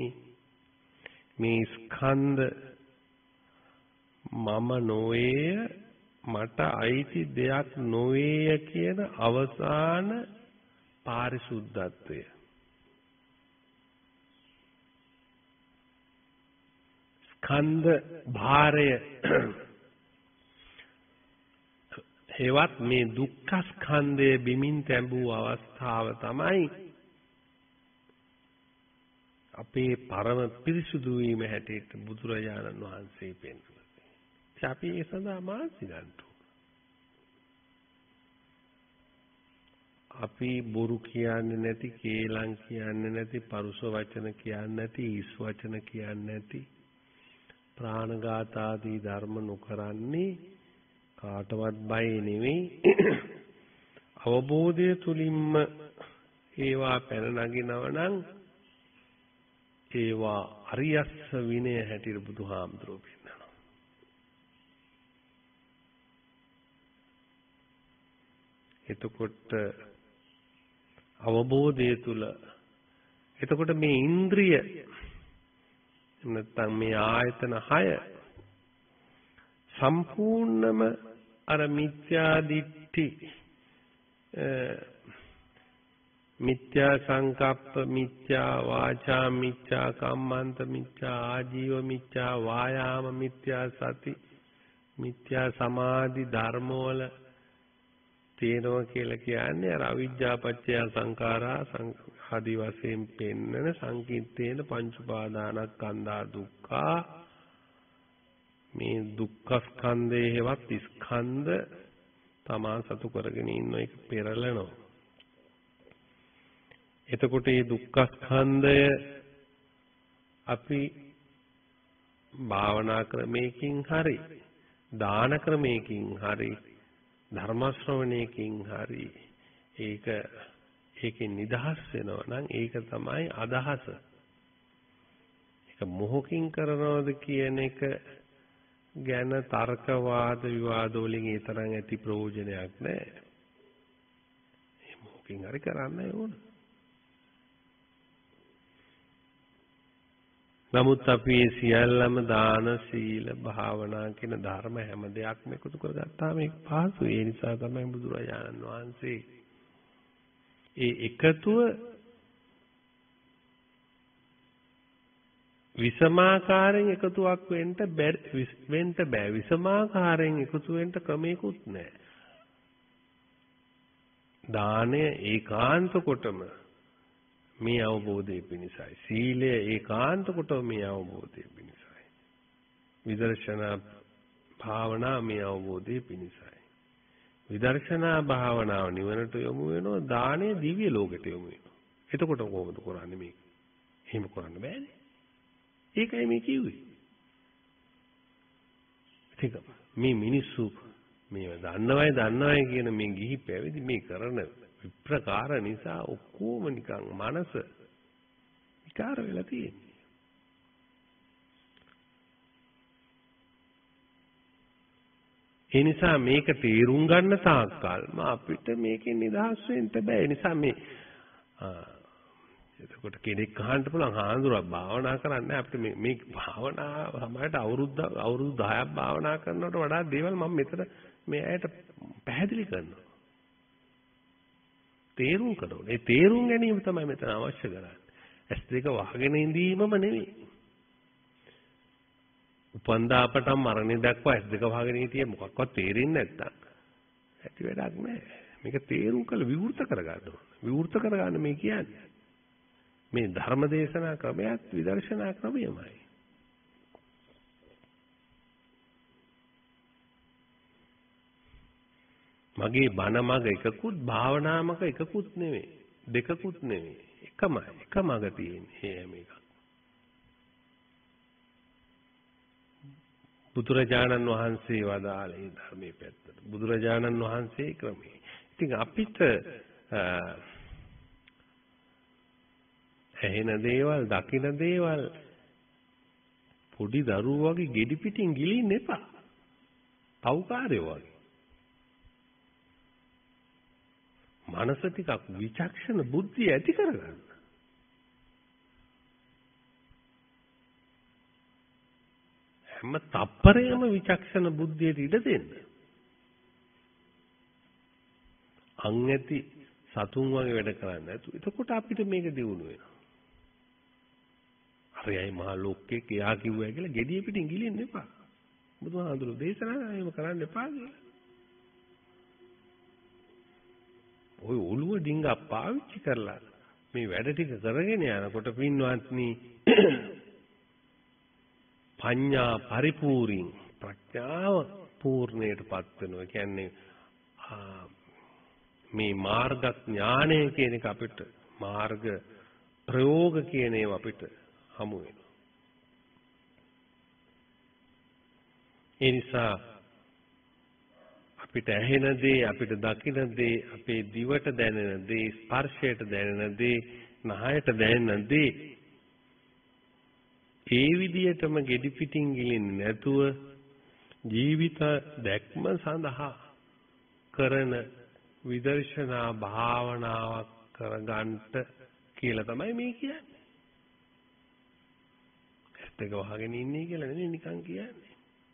මේ ස්කන්ධ මම නොවේය මට අයිති දෙයක් නොවේය කියන අවසාන පාරිශුද්ධත්වය. ස්කන්ධ භාරය හේවත් මේ දුක්ඛ ස්කන්ධය බිමින් තැඹූ අවස්ථාව තමයි අපේ පරම පිරිසුදු වීම හැටියට බුදුරජාණන් වහන්සේ පෙන්වන්නේ. අපි ඒ සඳහා මාර්ගය ගන්න අපි බොරු කියන්නේ නැති, කේලම් කියන්නේ නැති, පරුෂ වචන කියන්නේ නැති, ඊස් වචන කියන්නේ නැති, ප්‍රාණඝාත ආදී ධර්ම නොකරන්නේ කාටවත් බය නෙවෙයි. අවබෝධය තුලින්ම ඒවා පැන නගිනව නම් ඒවා අරියස්ස විනය හැටියට බුදුහාමුදුරුවෝ පෙන්නනවා. එතකොට අවබෝධය තුල එතකොට මේ ඉන්ද්‍රිය නැත්නම් මේ ආයතන හය සම්පූර්ණම අර මිත්‍යා දිට්ඨි මිත්‍යා සංකප්ප මිත්‍යා වාචා මිත්‍යා කම්මන්ත මිත්‍යා ආජීව මිත්‍යා වායාම මිත්‍යා සති මිත්‍යා සමාධි ධර්මවල තේනවා කියලා කියන්නේ අර අවිජ්ජා පත්‍ය සංඛාරා ආදී වශයෙන් පෙන්නන සංකීර්තේන පංච උපාදානස්කන්ධා දුක්ඛා මේ දුක්ඛ ස්කන්ධේ හේවත් ස්කන්ධ තමා සතු කරගෙන ඉන්න එක පෙරලනවා. එතකොට මේ දුක්ඛ ස්කන්ධය අපි භාවනා ක්‍රමයකින් හරි දාන ක්‍රමයකින් හරි ධර්ම ශ්‍රවණයකින් හරි ඒක ඒකෙන් නිදහස් වෙනවා නම් ඒක තමයි අදහස. ඒක මොහොකින් කරනවද කියන එක ගැන තර්ක වාද විවාද වලින් ඒ තරම් ඇති ප්‍රයෝජනයක් නැහැ. මේ මොහොකින් හරි කරන්න ඕන. නමුත් අපි සියල්ලම දාන සීල භාවනා කියන ධර්ම හැම දෙයක්ම එකතු කරගත්තාම ඒක පහසුයි. ඒ නිසා තමයි බුදුරජාණන් වහන්සේ ඒ එකතුව විසමාකාරයෙන් එකතුවක් වෙන්න වෙන්න බෑ. විසමාකාරයෙන් එකතු වෙන්න ක්‍රමයකුත් නැහැ. දානය ඒකාන්ත කොටම මේ අවබෝධය පිණිසයි. සීලය ඒකාන්ත කොටම මේ අවබෝධය පිණිසයි. විදර්ශනා භාවනා මේ අවබෝධය පිණිසයි. විදර්ශනා භාවනාව නිවනට යොමු වෙනවා, දානය දිව්‍ය ලෝකයට යොමු වෙනවා. එතකොට කොහොමද කරන්නේ මේක? එහෙම කරන්න බෑනේ. ඒකයි මේ කිව්වේ. ඒක මේ මිනිස්සු මේව දන්නවයි දන්නවයි කියන මේ ගිහි පැවිදි මේ කරන විප්‍රකාර නිසා ඔක්කොම නිකන් මනස විකාර වෙලා තියෙන්නේ. ඒ නිසා මේක තේරුම් ගන්න තාක්කල්ම අපිට මේකෙන් නිදහස් වෙන්න බෑ. ඒ නිසා මේ එතකොට කෙනෙක් අහන්න පුළුවන් හාමුදුරුවෝ භාවනා කරන්නේ අපිට මේ මේ භාවනා සමහරට අවුරුද්ද අවුරුදු දහයක් භාවනා කරනවට වඩා දේවල් මම මෙතන මේ ඇයට පැහැදිලි කරනවා. තේරුම් කරනවා. ඒ තේරුම් ගැනීම තමයි මෙතන අවශ්‍ය කරන්නේ. ඇස් දෙක වහගෙන ඉඳීමම නෙවෙයි. උපන්දා අපට මරණය දක්වා ඇස් දෙක වහගෙන හිටියේ මොකක්වත් තේරෙන්නේ නැත්තම් ඇති වැඩක් නැහැ. මේක තේරුම් කළ විවෘත කරගන්න ඕන. විවෘත කරගන්න මේ කියන්නේ. මේ ධර්ම දේශනා ක්‍රමයක් විදර්ශනා ක්‍රමයමයි. මගේ බණ මග එකකුත් භාවනා මග එකකුත් නෙවෙයි. දෙකකුත් නෙවෙයි. එකමයි. එක මග තියෙන්නේ හැම එකක්. බුදුරජාණන් වහන්සේ වදාළේ ධර්මයේ පැත්තට. බුදුරජාණන් වහන්සේ ක්‍රමයේ. ඉතින් අපිට ඇහෙන දේවල්, දකින දේවල් පොඩි දරුවෝ වගේ ගෙඩි පිටින් ගිලින්න එපා. පව්කාරයෝ වගේ. මනස ටිකක් විචක්ෂණ බුද්ධිය ඇති කරගන්න. හැම තප්පරයම විචක්ෂණ බුද්ධියට ඉඩ දෙන්න. අං ඇති සතුන් වගේ වැඩ කරන්නේ නැතු. එතකොට අපිට මේක දියුණු වෙනවා. හරියයි මහ ලෝකේ කියා කිව්වා කියලා gediya පිටින් ගිලින්න එපා. බුදුහාඳුරු දේශනා කරා එහෙම කරන්න එපා කියලා. ඔය ඔළුව ඩිංගක් පාවිච්චි කරලා මේ වැඩ ටික කරගෙන යනකොට පින්වත්නි පඤ්ඤා පරිපූර්ණ ප්‍රඥාව පූර්ණයටපත් වෙනවා. කියන්නේ මේ මාර්ග ඥානය කියන එක අපිට මාර්ග ප්‍රයෝග කියන ඒවා අපිට හමු වෙනවා. ඒ නිසා අපිට ඇහෙන දේ, අපිට දකින දේ, අපේ දිවට දැනෙන දේ, ස්පර්ශයට දැනෙන දේ, නහයට දැනෙන දේ ඒ විදිහටම gedi පිටින් ගිලින්නේ නැතුව ජීවිත දැක්ම සඳහා කරන විදර්ශනා භාවනාවක් කරගන්නට කියලා තමයි මේ කියන්නේ. ඇත්ත එක වහගෙන ඉන්නේ කියලා නෙමෙයි නිකන් කියන්නේ.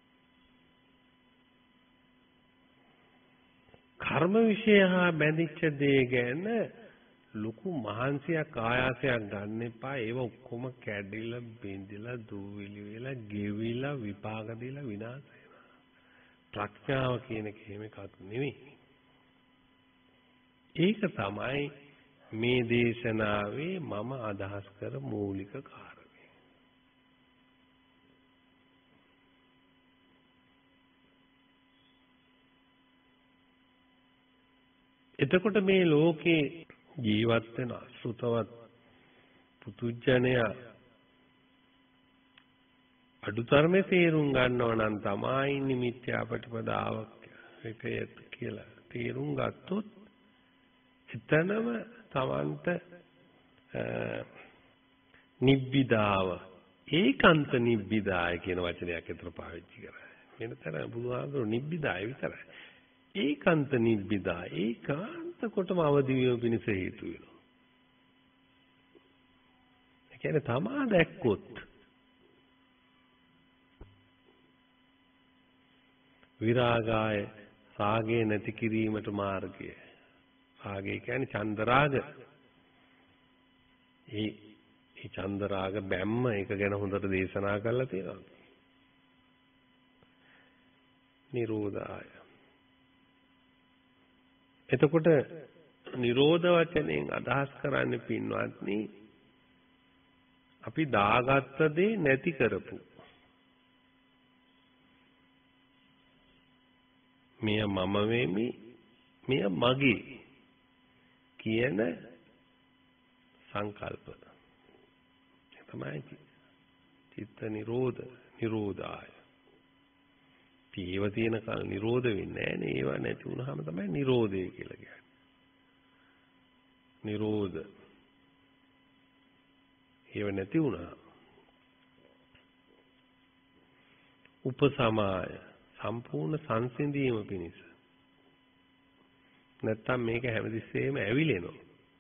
කර්ම විශේෂ හා බැඳිච්ච දේ ගැන ලොකු මහන්සියක් ආයාසයක් ගන්න එපා. ඒව ඔක්කොම කැඩිලා බිඳිලා දූවිලි වෙලා ගෙවිලා විපාක දීලා විනාශ වෙනවා. ප්‍රඥාව කියන එක එහෙම එකක් නෙවෙයි. ඒක තමයි මේ දේශනාවේ මම අදහස් කර මූලික කාරණේ. එතකොට මේ ලෝකේ ජීවත් වෙන අසුතවත් පුතුජනයා අඩුතරමේ තේරුම් ගන්නව නම් තමයි නිමිත්‍යා ප්‍රතිපදාවක් එකයත් කියලා තේරුම් ගත්තොත් එතනම තමන්ට නිබ්බිදාව ඒකාන්ත නිබ්බිදාය කියන වචනයක් අතර පාවිච්චි කරා. වෙනතර බුදුහාමුදුරු නිබ්බිදාය විතරයි. ඒකාන්ත නිබ්බිදා ඒකාන්ත කොටම අවදි වීම පිණිස හේතු වෙනවා. ඒ කියන්නේ තමා දැක්කොත් විරාගාය රාගේ නැති කිරීමට මාර්ගය. රාගය කියන්නේ චන්දරාග. ඒ ඒ චන්දරාග බැම්ම ඒක ගැන හොඳට දේශනා කරලා තියෙනවා. නිරෝධාය. එතකොට නිරෝධ වචනයෙන් අදහස් කරන්නේ පින්වත්නි අපි දාගත්ත දේ නැති කරපු. මෙය මම වෙමි, මෙය මගේ කියන සංකල්ප. ඒ තමයි චිත්ත නිරෝධ, නිරෝධාය. ඒව තියෙන කල් නිරෝධ වෙන්නේ නැහැ නේ. ඒව නැති වුනහම තමයි නිරෝධය කියලා කියන්නේ. නිරෝධ. ඒව නැති වුණා. උපසමාය සම්පූර්ණ සංසිඳීම පිණිස. නැත්තම් මේක හැමතිස්සෙම ඇවිලෙනවා.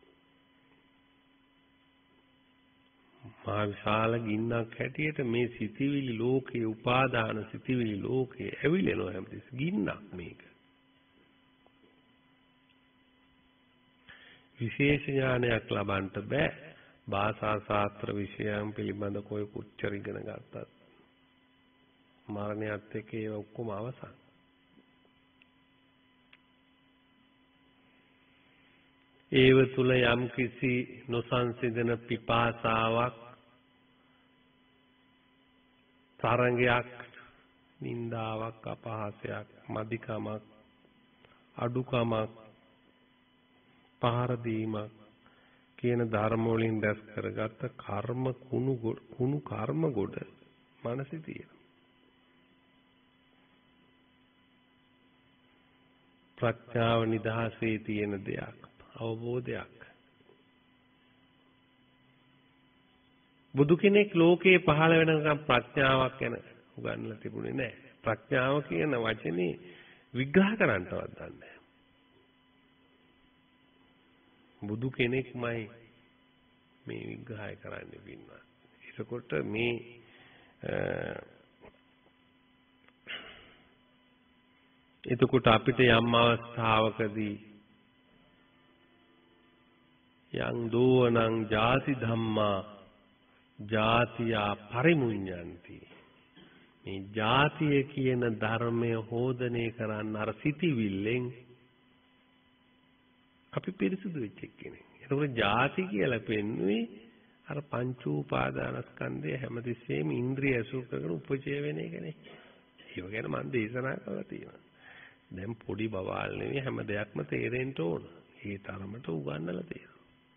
මහා විශාල ගින්නක් හැටියට මේ සිතිවිලි ලෝකයේ උපාදාන සිතිවිලි ලෝකයේ ඇවිලෙනවා හැමතිස්සෙම ගින්නක් මේක. විශේෂ ඥානයක් ලබන්නට බෑ. භාෂා ශාස්ත්‍ර විෂයන් පිළිබඳ කොයි කුච්චර ඉගෙන ගත්තත් මරණයත් එක්ක ඒව ඔක්කොම අවසන්. ඒව තුල යම් කිසි නොසන්සිඳන පිපාසාවක් තරංගයක් නින්දාවක් අපහාසයක් මදිකමක් අඩුකමක් පහර දීමක් කියන ධර්ම වලින් දැස් කරගත්ත කර්ම කුණු කුණු කර්ම ගොඩ මනසේ තියෙනවා. ප්‍රඥාව නිදහසේ තියෙන දෙයක් අවබෝධයක්. බුදු කෙනෙක් ලෝකේ පහළ වෙනකම් ප්‍රඥාවක් ගැන උගන්වලා තිබුණේ නැහැ. ප්‍රඥාව කියන වචනේ විග්‍රහ කරන්නවත් දන්නේ නැහැ. බුදු කෙනෙක්මයි මේ විග්‍රහය කරන්න පින්වත්. ඒකකොට මේ එතකොට අපිට යම් අවස්ථාවකදී යං දෝවනං ජාති ධම්මා ජාතියා පරිමුඤ්ඤන්ති. මේ ජාතිය කියන ධර්මය හෝදනය කරන්න අර සිටිවිල්ලෙන් අපි පිරිසුදු වෙච්ච කෙනෙක්. ඒකෝට ජාති කියලා පෙන්වුවේ අර පංච උපාදානස්කන්ධය හැමතිස්සෙම ඉන්ද්‍රිය අසුර කරගෙන උපචය වෙන එකනේ. ඒව ගැන මම දේශනා කරලා තියෙනවා. දැන් පොඩි බවාල් නෙවෙයි හැම දෙයක්ම තේරෙන්න ඕන. ඒ තරමට උගන්වලා තියෙනවා.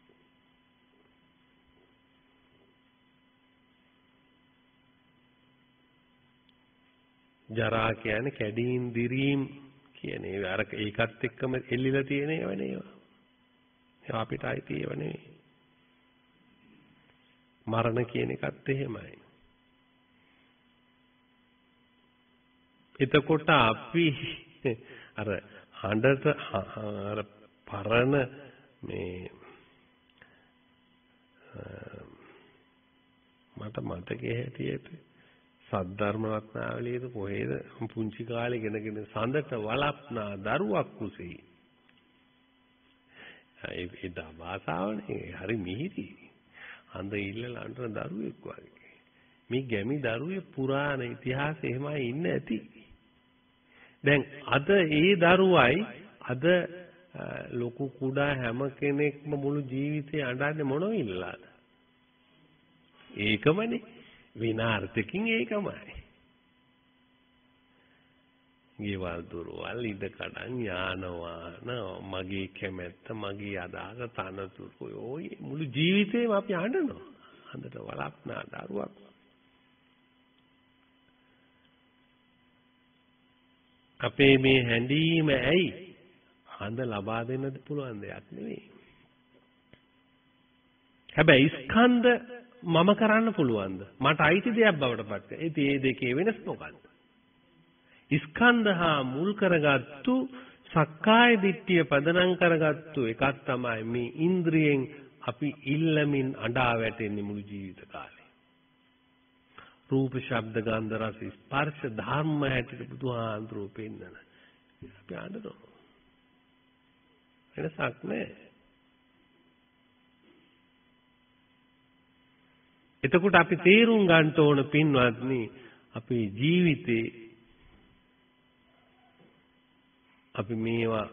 ජරා කියන්නේ කැඩීම් දිරීම් කියන ඒවා අර ඒකත් එක්කම එල්ලිලා තියෙන ඒවා නේවා. ඒවා අපිට අයිති ඒවා නෙවෙයි. මරණ කියන එකත් එහෙමයි. එතකොට අපි අර හඬට අර පරණ මේ මට මතකයේ හැටියට සද්ධර්ම රත්නාවලියේද කොහෙද පුංචි කාලේ ගෙනගෙන සඳට වළප්නා දරුවක් කුසෙයි. ඒ දා භාෂාවනේ හරි මිහිරි. හඳ ඉල්ලලා අඬන දරුවෙක් වගේ. මේ ගැමි දරුවේ පුරාණ ඉතිහාසෙ එහෙමයි ඉන්න ඇති. දැන් අද ඒ දරුවයි අද ලොකු කුඩා හැම කෙනෙක්ම මුළු ජීවිතේ අඬන්නේ මොනව ඉල්ලාද? ඒකමනේ. විනාර්ථකින් ඒකමයි. ඊවල් දුරවල් ඉද කඩන් යාන වාහන මගේ කැමැත්ත මගේ අදහස තනතුරු ඔය මුළු ජීවිතේම අපි අඬනවා. අඳට වළප්නා දරුවක්. අපේ මේ හැඬීම ඇයි? හඳ ලබා දෙන්නද පුළුවන් දෙයක් නෙවෙයි. හැබැයි ස්කන්ධ මම කරන්න පුළුවන්ද? මට අයිති දෙයක් බවට පත් කරගන්න. ඉතින් මේ දෙකේ වෙනස මොකක්ද? ස්කන්ධ හා මුල් කරගත්තු සක්කාය දිට්ඨිය පදනම් කරගත්තු එකක් තමයි මේ ඉන්ද්‍රියෙන් අපි ඉල්ලමින් අඬා වැටෙන්නේ මුළු ජීවිත කාලේ. රූප, ශබ්ද, ගන්ධ, රස, ස්පර්ශ ධර්ම හැටියට බුදුහාඳුරෝ පෙන්නන. අපි අඬනවා. වෙනසක් නැහැ. එතකොට අපි තේරුම් ගන්න ඕන පින්වත්නි අපේ ජීවිතේ අපි මේවා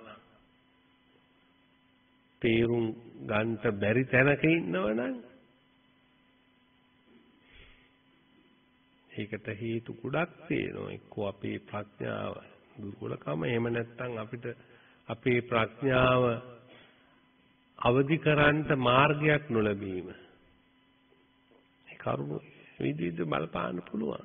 තේරුම් ගන්නට බැරි තැනක ඉන්නවනම් ඒකට හේතු ගොඩක් තියෙනවා. එක්කෝ අපේ ප්‍රඥාව දුර්වලකම, එහෙම නැත්නම් අපිට අපේ ප්‍රඥාව අවදි කරන්නට මාර්ගයක් නොලැබීම. ඒ කරුණු විවිධ බලපාන්න පුළුවන්.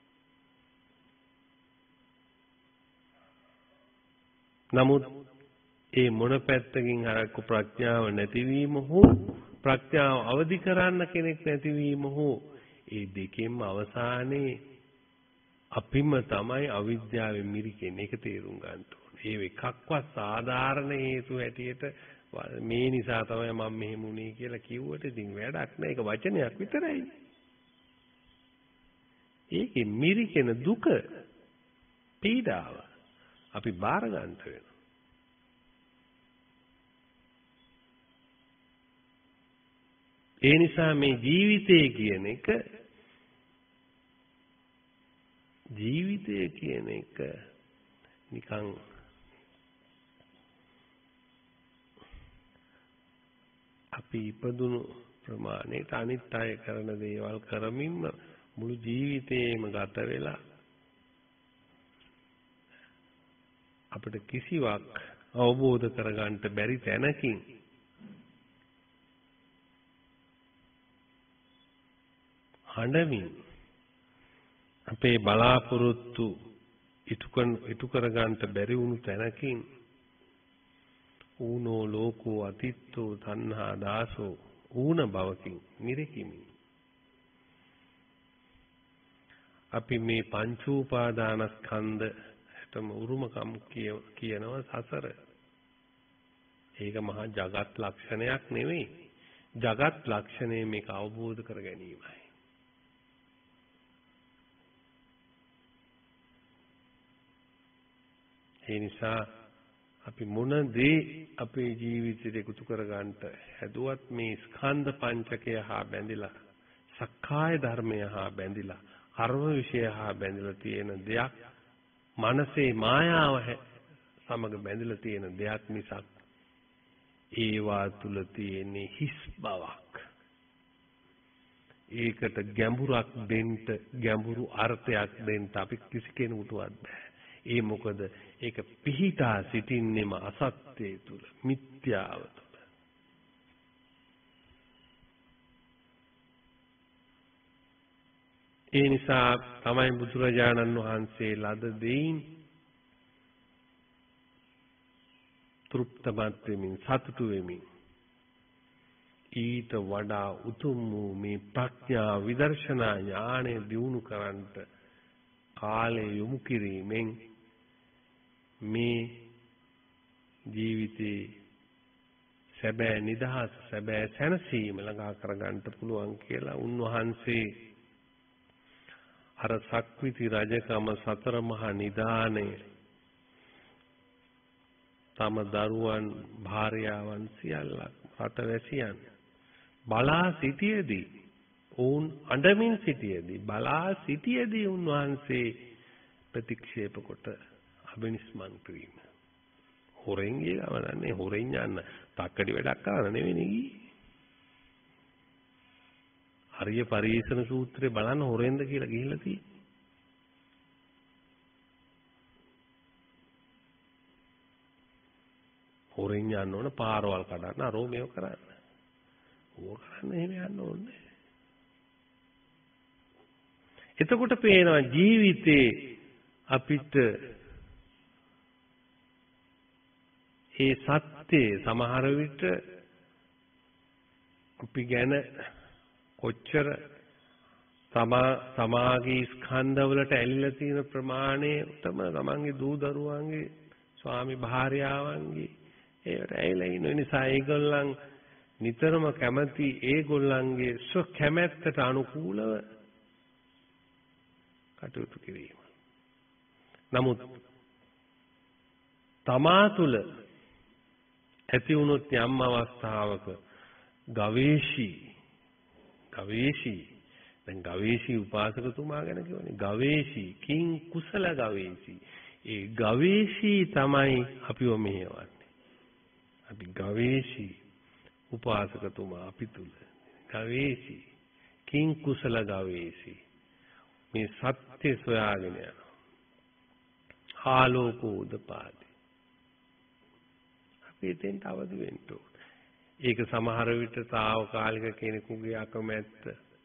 නමුත් ඒ මොන පැත්තකින් හරක් ප්‍රඥාව නැතිවීම හෝ ප්‍රඥාව අවදි කරන්න කෙනෙක් නැතිවීම හෝ ඒ දෙකෙන්ම අවසානයේ අපිම තමයි අවිද්‍යාවෙන් මිරිකෙන්නේ. ඒක තේරුම් ගන්න ඕනේ. ඒ එකක්වත් සාධාරණ හේතු හැටියට මේ නිසා තමයි මම මෙහෙම වුනේ කියලා කිව්වට ඉතින් වැඩක් නෑ. ඒක වචනයක් විතරයි. ඒකේ මිරිකෙන දුක පීඩාව අපි බාර ගන්න වෙනවා. ඒ නිසා මේ ජීවිතය කියන එක ජීවිතය කියන එක නිකන් අපි ඉපදුණු ප්‍රමාණයට අනිත් අය කරන දේවල් කරමින්ම මුළු ජීවිතේම ගත වෙලා අපිට කිසිවක් අවබෝධ කරගන්න බැරි තැනකින් හඬමින් අපේ බලාපොරොත්තු ඉටු කරගන්න බැරි වුණු තැනකින් ඌනෝ ලෝකෝ අතිත්තෝ තණ්හා දාසෝ ඌන භවකින් මිරිකිමි. අපි මේ පංච උපාදානස්කන්ධ හැටම උරුමකම් කියනවා සසර. ඒක මහා ජගත් ලක්ෂණයක් නෙවෙයි. ජගත් ලක්ෂණය මේක අවබෝධ කර ගැනීමයි. ඒ නිසා අපි මොන දේ අපේ ජීවිතයට එකතු කර ගන්නට හැදුවත් මේ ස්කන්ධ පංචකය හා බැඳිලා සක්කාය ධර්මය හා බැඳිලා කර්ම විශය හා බැඳිලා තියෙන දෙයක් මනසේ මායාව සමග බැඳිලා තියෙන දෙයක් මිසක් ඒවා තුල තියෙන හිස් බවක් ඒකට ගැඹුරක් දෙන්න ගැඹුරු අර්ථයක් දෙන්න අපි කිසි කෙනෙකුටවත් බෑ. ඒ මොකද ඒක පිහිටා සිටින්නේම අසත්‍යය තුල මිත්‍යාව තුල. ඒ නිසා තමයි බුදුරජාණන් වහන්සේ ලද දෙයින් තෘප්තමත් වෙමින් සතුටු වෙමින් ඊට වඩා උතුම් වූ මේ ප්‍රඥා විදර්ශනා ඥාණය දියුණු කරන්නට කාලය යොමු කිරීමෙන් මේ ජීවිතේ සැබෑ නිදහස සැබෑ සැනසීම ළඟා කරගන්න පුළුවන් කියලා උන්වහන්සේ අර සක්විති රජකම සතර මහා නිදානය තම දරුවන් භාර්යාවන් සියල්ලක් රටවැසියන් බලා සිටියේදී ඔවුන් අඬමින් සිටියේදී බලා සිටියේදී උන්වහන්සේ ප්‍රතික්ෂේප කොට අබිනිස්මන් කිරීම. හොරෙන් ගියවන්නේ හොරෙන් යන්න තක්කඩි වැඩක් කරන්න නෙවෙයි ගියේ. හරිය පරිේෂණ සූත්‍රේ බලන්න හොරෙන්ද කියලා ගිහිල්ලා තියෙන්නේ. හොරෙන් යන්න ඕන පාරවල් කඩන්න අරෝ මේව කරන්න. ඕක කරන්න එහෙම යන්න ඕනේ. එතකොට පේනවා ජීවිතේ අපිට ඒ සත්‍ය සමහර විට අපි ගැන කොච්චර තමා සමාගී ස්කන්ධවලට ඇලිලා තියෙන ප්‍රමාණය තම තමන්ගේ දූ දරුවන්ගේ ස්වාමි භාර්යාවන්ගේ ඒකට ඇයිලා ඉන්න නිසා ඒගොල්ලන් නිතරම කැමති ඒගොල්ලන්ගේ ස්ව කැමැත්තට අනුකූලව කටයුතු කිරීම. නමුත් තමා තුළ ඇති වුණොත් යම් අවස්ථාවක ගවේෂී ගවේෂී දැන් ගවේෂී උපාසකතුමා ගැන කියවනේ ගවේෂී කිං කුසල ගවේෂී ඒ ගවේෂී තමයි අපිව මෙහෙවන්නේ. අපි ගවේෂී උපාසකතුමා අපි තුල ගවේෂී කිං කුසල ගවේෂී මේ සත්‍ය සොයාගෙන යන ආලෝකෝදපාදි අපි එතෙන්ට අවදි වෙන්න ඕන. ඒක සමහර විට తాවකාලික කෙනෙකුගේ අකමැත්ත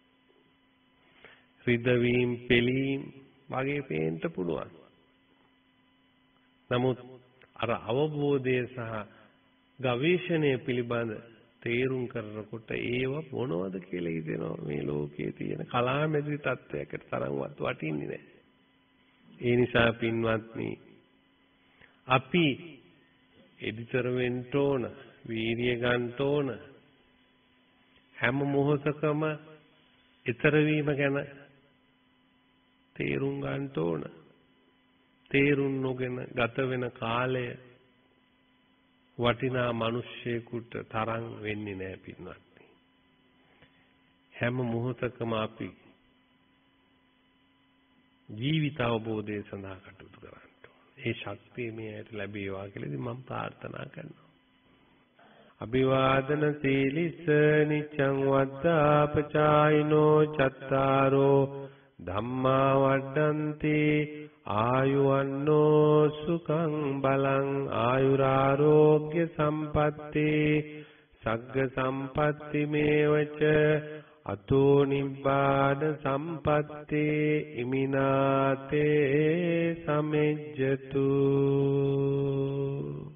රිදවීම් පිළීම් වගේ පේන්න පුළුවන්. නමුත් අර අවබෝධය සහ ගවේෂණය පිළිබඳ තේරුම් කරනකොට ඒව මොනවද කියලා හිතෙනවා මේ ලෝකයේ තියෙන කලාමැදි තත්වයකට තරම්වත් වටින්නේ නැහැ. ඒ නිසා පින්වත්නි අපි එඩිටර් වෙන්න ඕන, වීර්ය ගන්න ඕන, හැම මොහොතකම ඊතර වීම ගැන තේරුම් ගන්න ඕන. තේරුම් නොගෙන ගත වෙන කාලය වටිනා මිනිස්සෙකුට තරම් වෙන්නේ නැහැ පින්වත්නි. හැම මොහොතකම අපි ජීවිත අවබෝධය සඳහා කටයුතු කරන්න ඕනේ. ඒ ශක්තිය මේකට ලැබේවා කියලා ඉතින් මම ප්‍රාර්ථනා කරනවා. අභිවාදන සීලිස නිච්ඡං වද්දාපචායිනෝ චත්තාරෝ ධම්මා වඩ්ඩන්ති ආයුවන්නෝ සුඛං බලං ආයුරාෝග්‍ය සම්පatti සග්ග සම්පatti මේවච අතෝ නිබ්බාන සම්පatti ඉමිනාතේ සමෙජ්ජතු